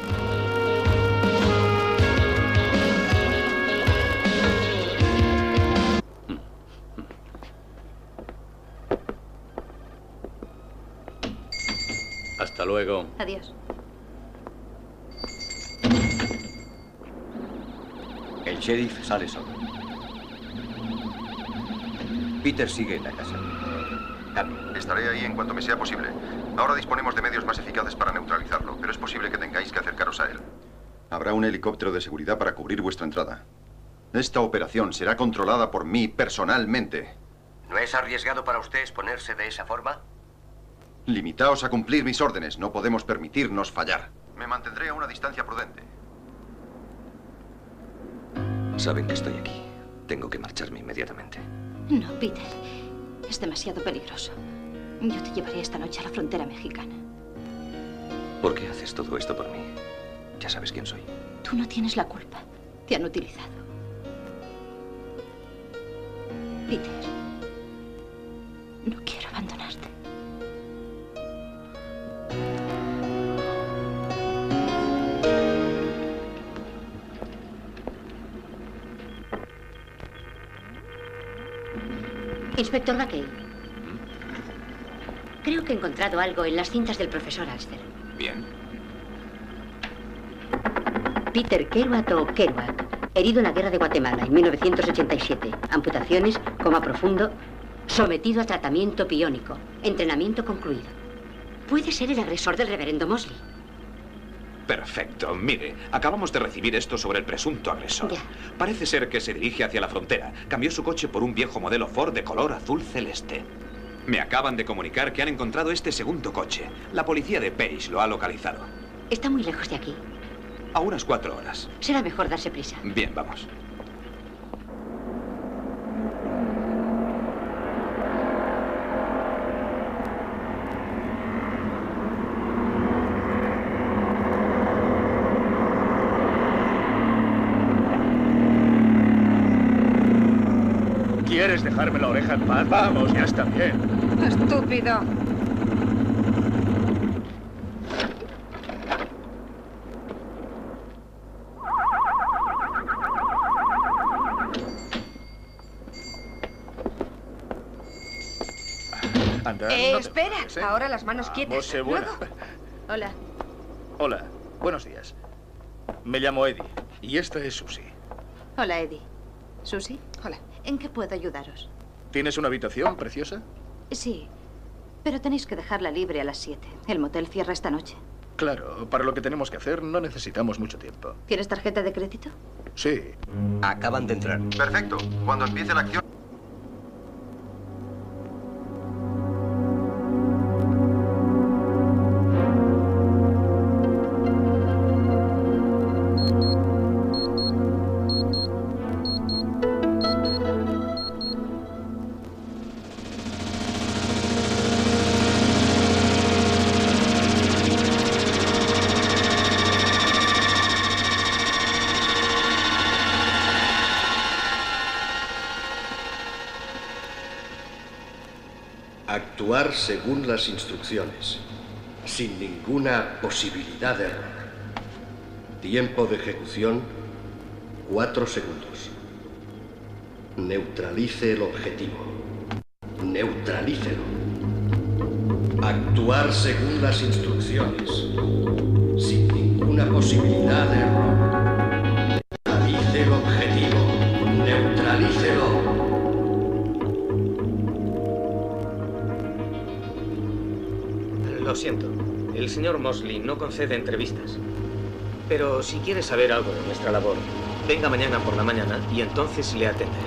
Hasta luego. Adiós. El sheriff sale solo. Peter sigue en la casa. Cambio. Estaré ahí en cuanto me sea posible. Ahora disponemos de medios más eficaces para neutralizarlo, pero es posible que tengáis que acercaros a él. Habrá un helicóptero de seguridad para cubrir vuestra entrada. Esta operación será controlada por mí personalmente. ¿No es arriesgado para usted exponerse de esa forma? Limitaos a cumplir mis órdenes. No podemos permitirnos fallar. Me mantendré a una distancia prudente. Saben que estoy aquí. Tengo que marcharme inmediatamente. No, Peter. Es demasiado peligroso. Yo te llevaré esta noche a la frontera mexicana. ¿Por qué haces todo esto por mí? Ya sabes quién soy. Tú no tienes la culpa. Te han utilizado. Peter. No quiero abandonarte. Inspector Gackel. Creo que he encontrado algo en las cintas del profesor Alster. Bien. Peter Kerouac o Kerouac, herido en la guerra de Guatemala en mil novecientos ochenta y siete. Amputaciones, coma profundo, sometido a tratamiento piónico, entrenamiento concluido. Puede ser el agresor del reverendo Mosley. Perfecto. Mire, acabamos de recibir esto sobre el presunto agresor. Ya. Parece ser que se dirige hacia la frontera. Cambió su coche por un viejo modelo Ford de color azul celeste. Me acaban de comunicar que han encontrado este segundo coche. La policía de Page lo ha localizado. ¿Está muy lejos de aquí? A unas cuatro horas. Será mejor darse prisa. Bien, vamos. ¿Quieres dejarme la oreja en paz? Vamos, ya está bien. Estúpido. Anda, Eh, no te espera. enfades, ¿eh? Ahora las manos quietas. Vos sé buena. Luego. Hola. Hola, buenos días. Me llamo Eddie y esta es Susie. Hola, Eddie. ¿Susie? Hola. ¿En qué puedo ayudaros? ¿Tienes una habitación preciosa? Sí, pero tenéis que dejarla libre a las siete. El motel cierra esta noche. Claro, para lo que tenemos que hacer no necesitamos mucho tiempo. ¿Tienes tarjeta de crédito? Sí. Acaban de entrar. Perfecto. Cuando empiece la acción... Actuar según las instrucciones, sin ninguna posibilidad de error. Tiempo de ejecución, cuatro segundos. Neutralice el objetivo. Neutralícelo. Actuar según las instrucciones, sin ninguna posibilidad de error. Neutralice el objetivo. Neutralícelo. Lo siento. El señor Mosley no concede entrevistas. Pero si quiere saber algo de nuestra labor, venga mañana por la mañana y entonces le atenderé.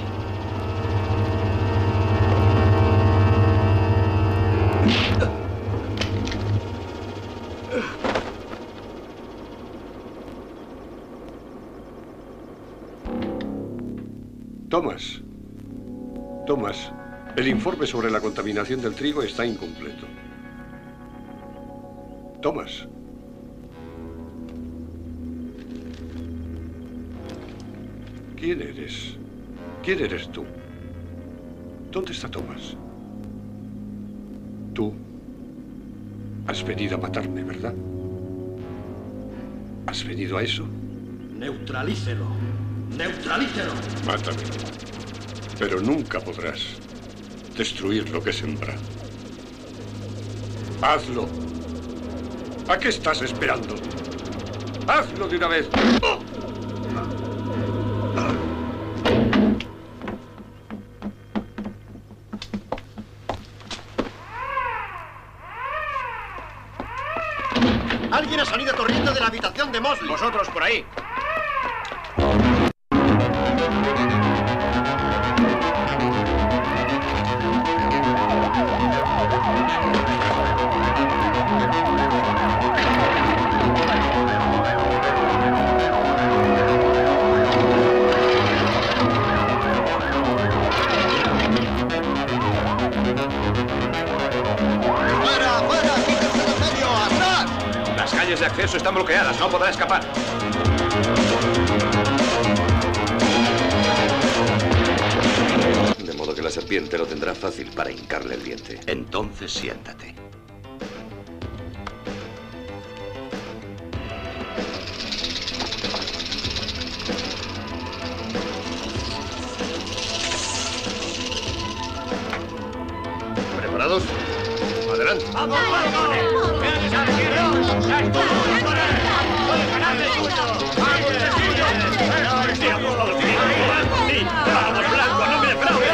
Thomas. Thomas, el informe sobre la contaminación del trigo está incompleto. Thomas. ¿Quién eres? ¿Quién eres tú? ¿Dónde está Thomas? Tú has venido a matarme, ¿verdad? ¿Has venido a eso? Neutralícelo. Neutralícelo. Mátame. Pero nunca podrás destruir lo que he sembrado. Hazlo. ¿A qué estás esperando? ¡Hazlo de una vez! Alguien ha salido corriendo de la habitación de Mosley. Vosotros por ahí. De acceso están bloqueadas, no podrá escapar. De modo que la serpiente lo tendrá fácil para hincarle el diente. Entonces siéntate. ¿Preparados? Adelante. ¡Vamos, vamos! ¡Vean esa alegría! ¡Ya estoy con él! ¡Puedes ganarle el suyo! ¡Vamos, el suyo! ¡Vamos, Blanco, no me defraudes!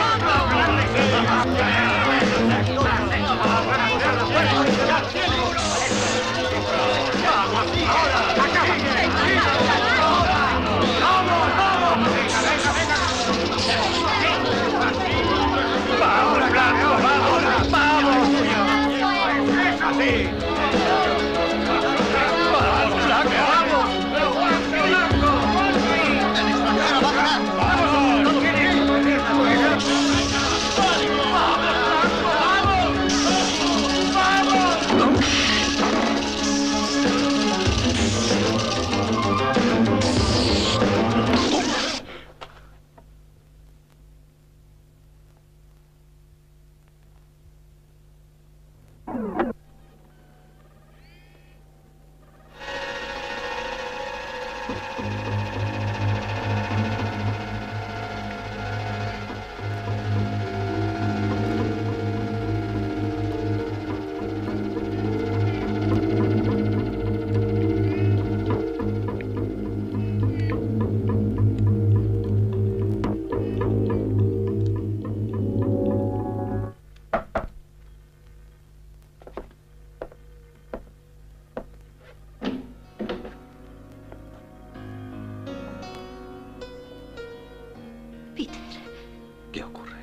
¡Vamos, Blanco, vamos! ¡Vamos! ¡Es así! ¡Vamos, Blanco, vamos! ¡Pero Blanco, Blanco! ¿Qué ocurre?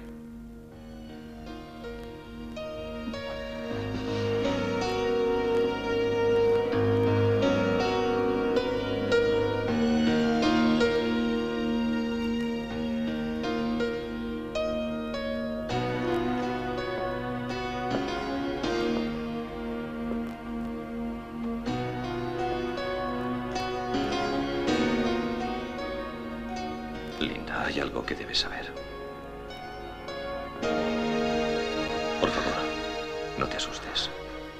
Linda, hay algo que debes saber. Por favor, no te asustes.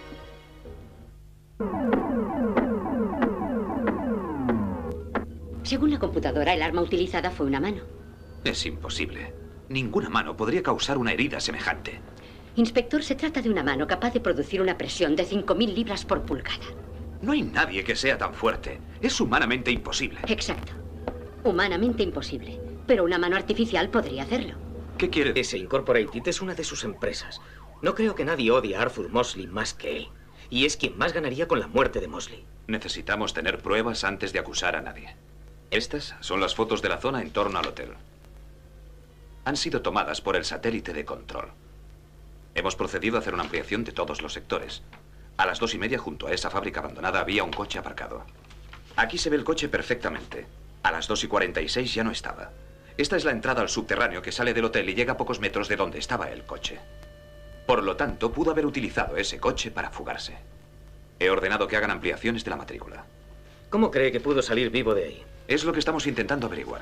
Según la computadora, el arma utilizada fue una mano. Es imposible. Ninguna mano podría causar una herida semejante. Inspector, se trata de una mano capaz de producir una presión de cinco mil libras por pulgada. No hay nadie que sea tan fuerte. Es humanamente imposible. Exacto. Humanamente imposible. Pero una mano artificial podría hacerlo. ¿Qué quiere? Ese Incorporated es una de sus empresas. No creo que nadie odie a Arthur Mosley más que él. Y es quien más ganaría con la muerte de Mosley. Necesitamos tener pruebas antes de acusar a nadie. Estas son las fotos de la zona en torno al hotel. Han sido tomadas por el satélite de control. Hemos procedido a hacer una ampliación de todos los sectores. A las dos y media, junto a esa fábrica abandonada, había un coche aparcado. Aquí se ve el coche perfectamente. A las dos y cuarenta y seis ya no estaba. Esta es la entrada al subterráneo que sale del hotel y llega a pocos metros de donde estaba el coche. Por lo tanto, pudo haber utilizado ese coche para fugarse. He ordenado que hagan ampliaciones de la matrícula. ¿Cómo cree que pudo salir vivo de ahí? Es lo que estamos intentando averiguar.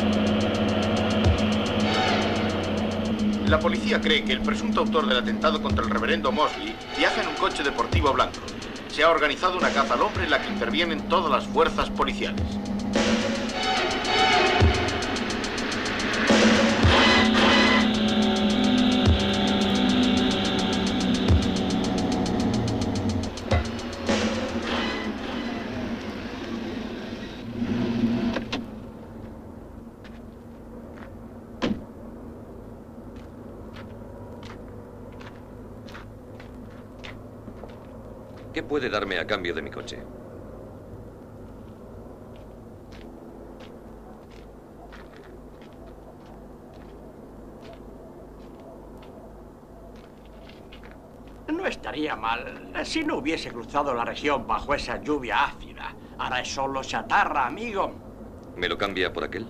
La policía cree que el presunto autor del atentado contra el reverendo Mosley viaja en un coche deportivo blanco. Se ha organizado una caza al hombre en la que intervienen todas las fuerzas policiales. ¿Qué puede darme a cambio de mi coche? No estaría mal si no hubiese cruzado la región bajo esa lluvia ácida. Ahora es solo chatarra, amigo. ¿Me lo cambia por aquel?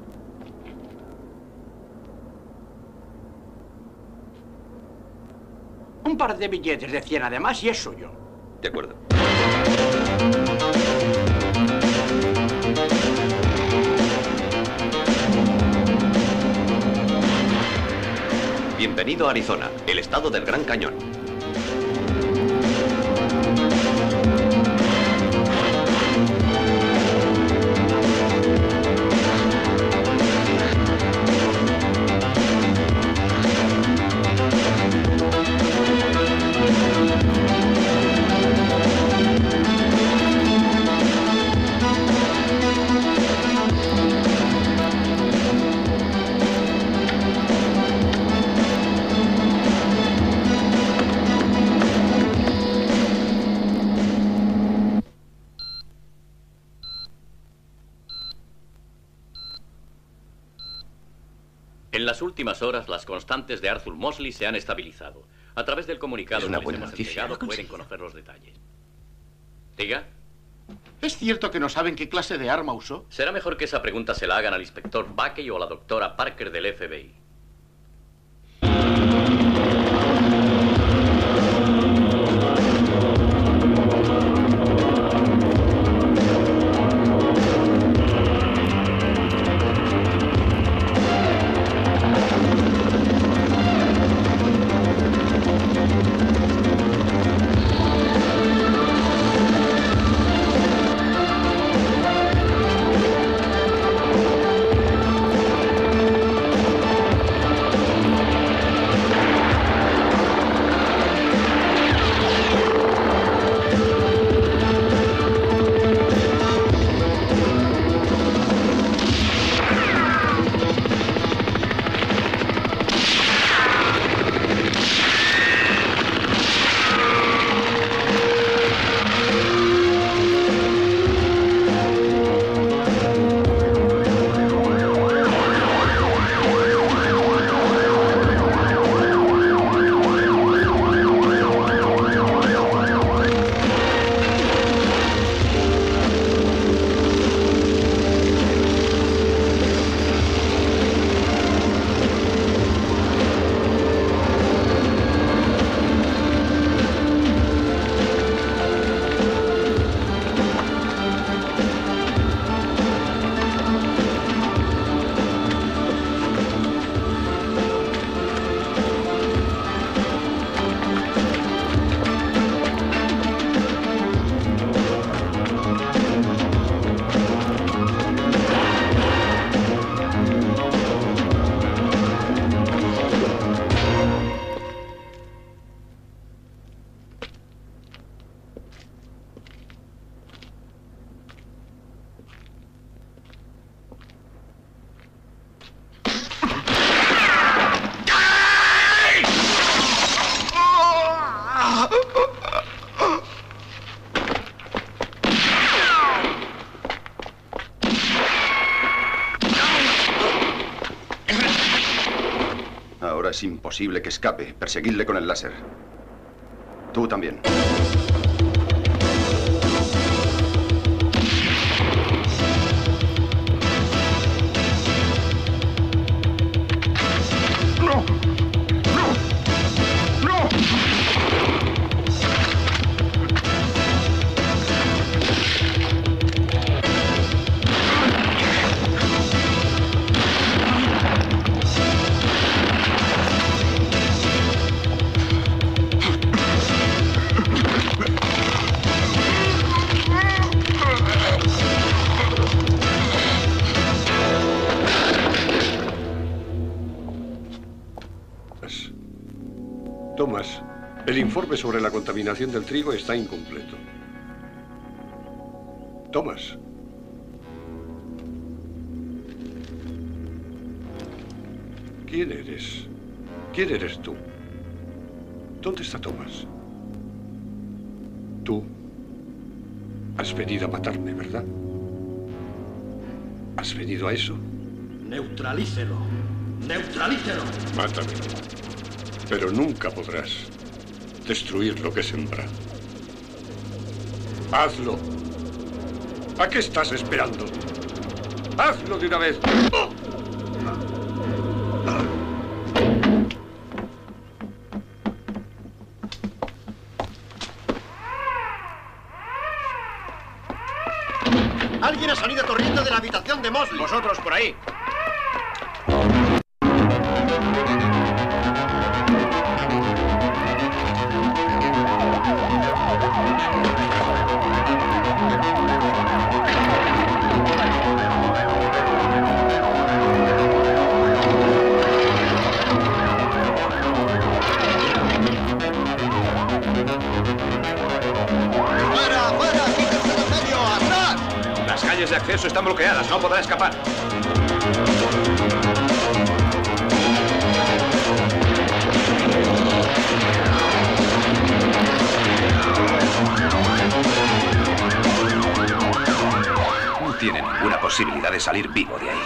Un par de billetes de cien además y es suyo. De acuerdo. Bien, Bienvenido a Arizona, el estado del Gran Cañón. En las últimas horas, las constantes de Arthur Mosley se han estabilizado. A través del comunicado Es una que les buena hemos noticia. entregado, Lo he pueden conseguido. conocer los detalles. Diga. ¿Es cierto que no saben qué clase de arma usó? Será mejor que esa pregunta se la hagan al inspector Buckey o a la doctora Parker del F B I. Ahora es imposible que escape. Perseguidle con el láser. Tú también. Thomas, el informe sobre la contaminación del trigo está incompleto. Thomas. ¿Quién eres? ¿Quién eres tú? ¿Dónde está Thomas? Tú has venido a matarme, ¿verdad? ¿Has venido a eso? Neutralícelo. Neutralícelo. Mátame. Pero nunca podrás destruir lo que he sembrado. ¡Hazlo! ¿A qué estás esperando? ¡Hazlo de una vez! Alguien ha salido corriendo de la habitación de Mosley. Vosotros por ahí. calles de acceso están bloqueadas. No podrá escapar. No tiene ninguna posibilidad de salir vivo de ahí.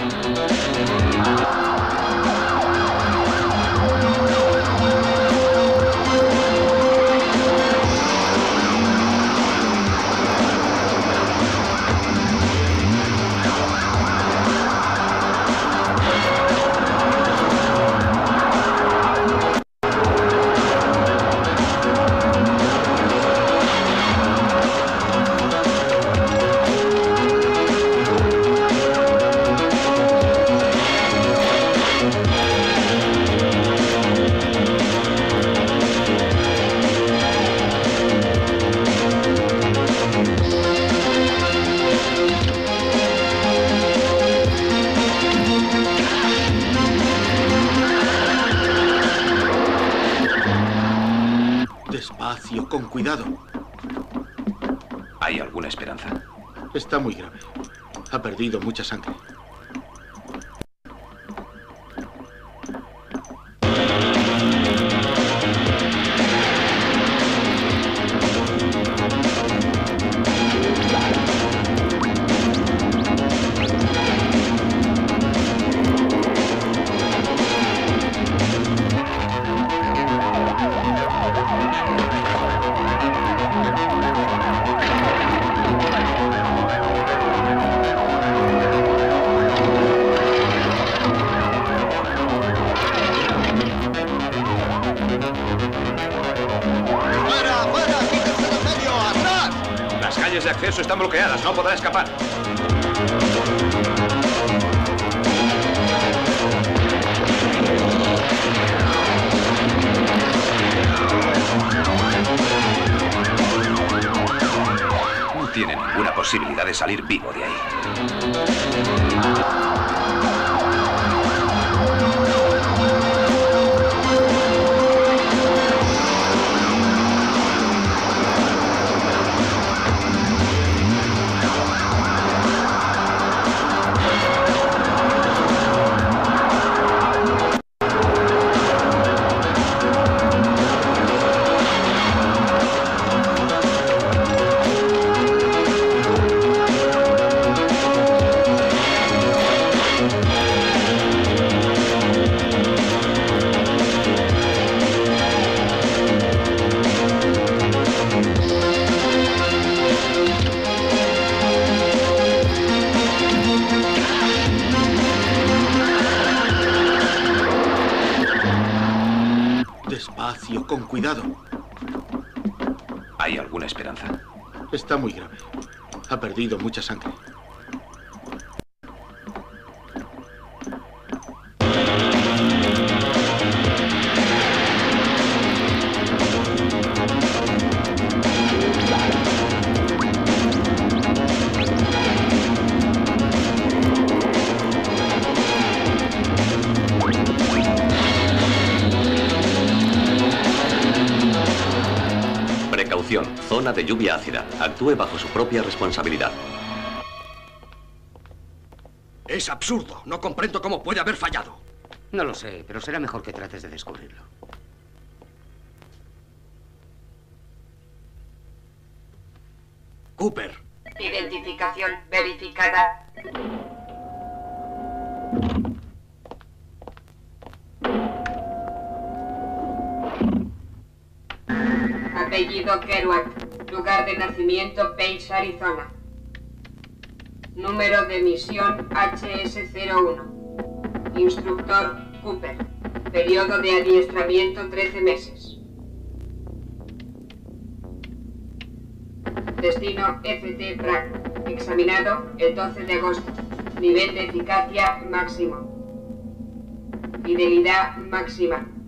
Despacio, con cuidado. ¿Hay alguna esperanza? Está muy grave. Ha perdido mucha sangre. De acceso están bloqueadas, no podrá escapar. No tiene ninguna posibilidad de salir vivo de ahí. Despacio, con cuidado. ¿Hay alguna esperanza? Está muy grave. Ha perdido mucha sangre. Zona de lluvia ácida. Actúe bajo su propia responsabilidad. Es absurdo. No comprendo cómo puede haber fallado. No lo sé, pero será mejor que trates de descubrirlo. Cooper. Identificación verificada. Apellido Kerouac. Lugar de nacimiento Page, Arizona. Número de misión H S cero uno. Instructor Cooper. Periodo de adiestramiento trece meses. Destino F T Bragg. Examinado el doce de agosto. Nivel de eficacia máximo. Fidelidad máxima.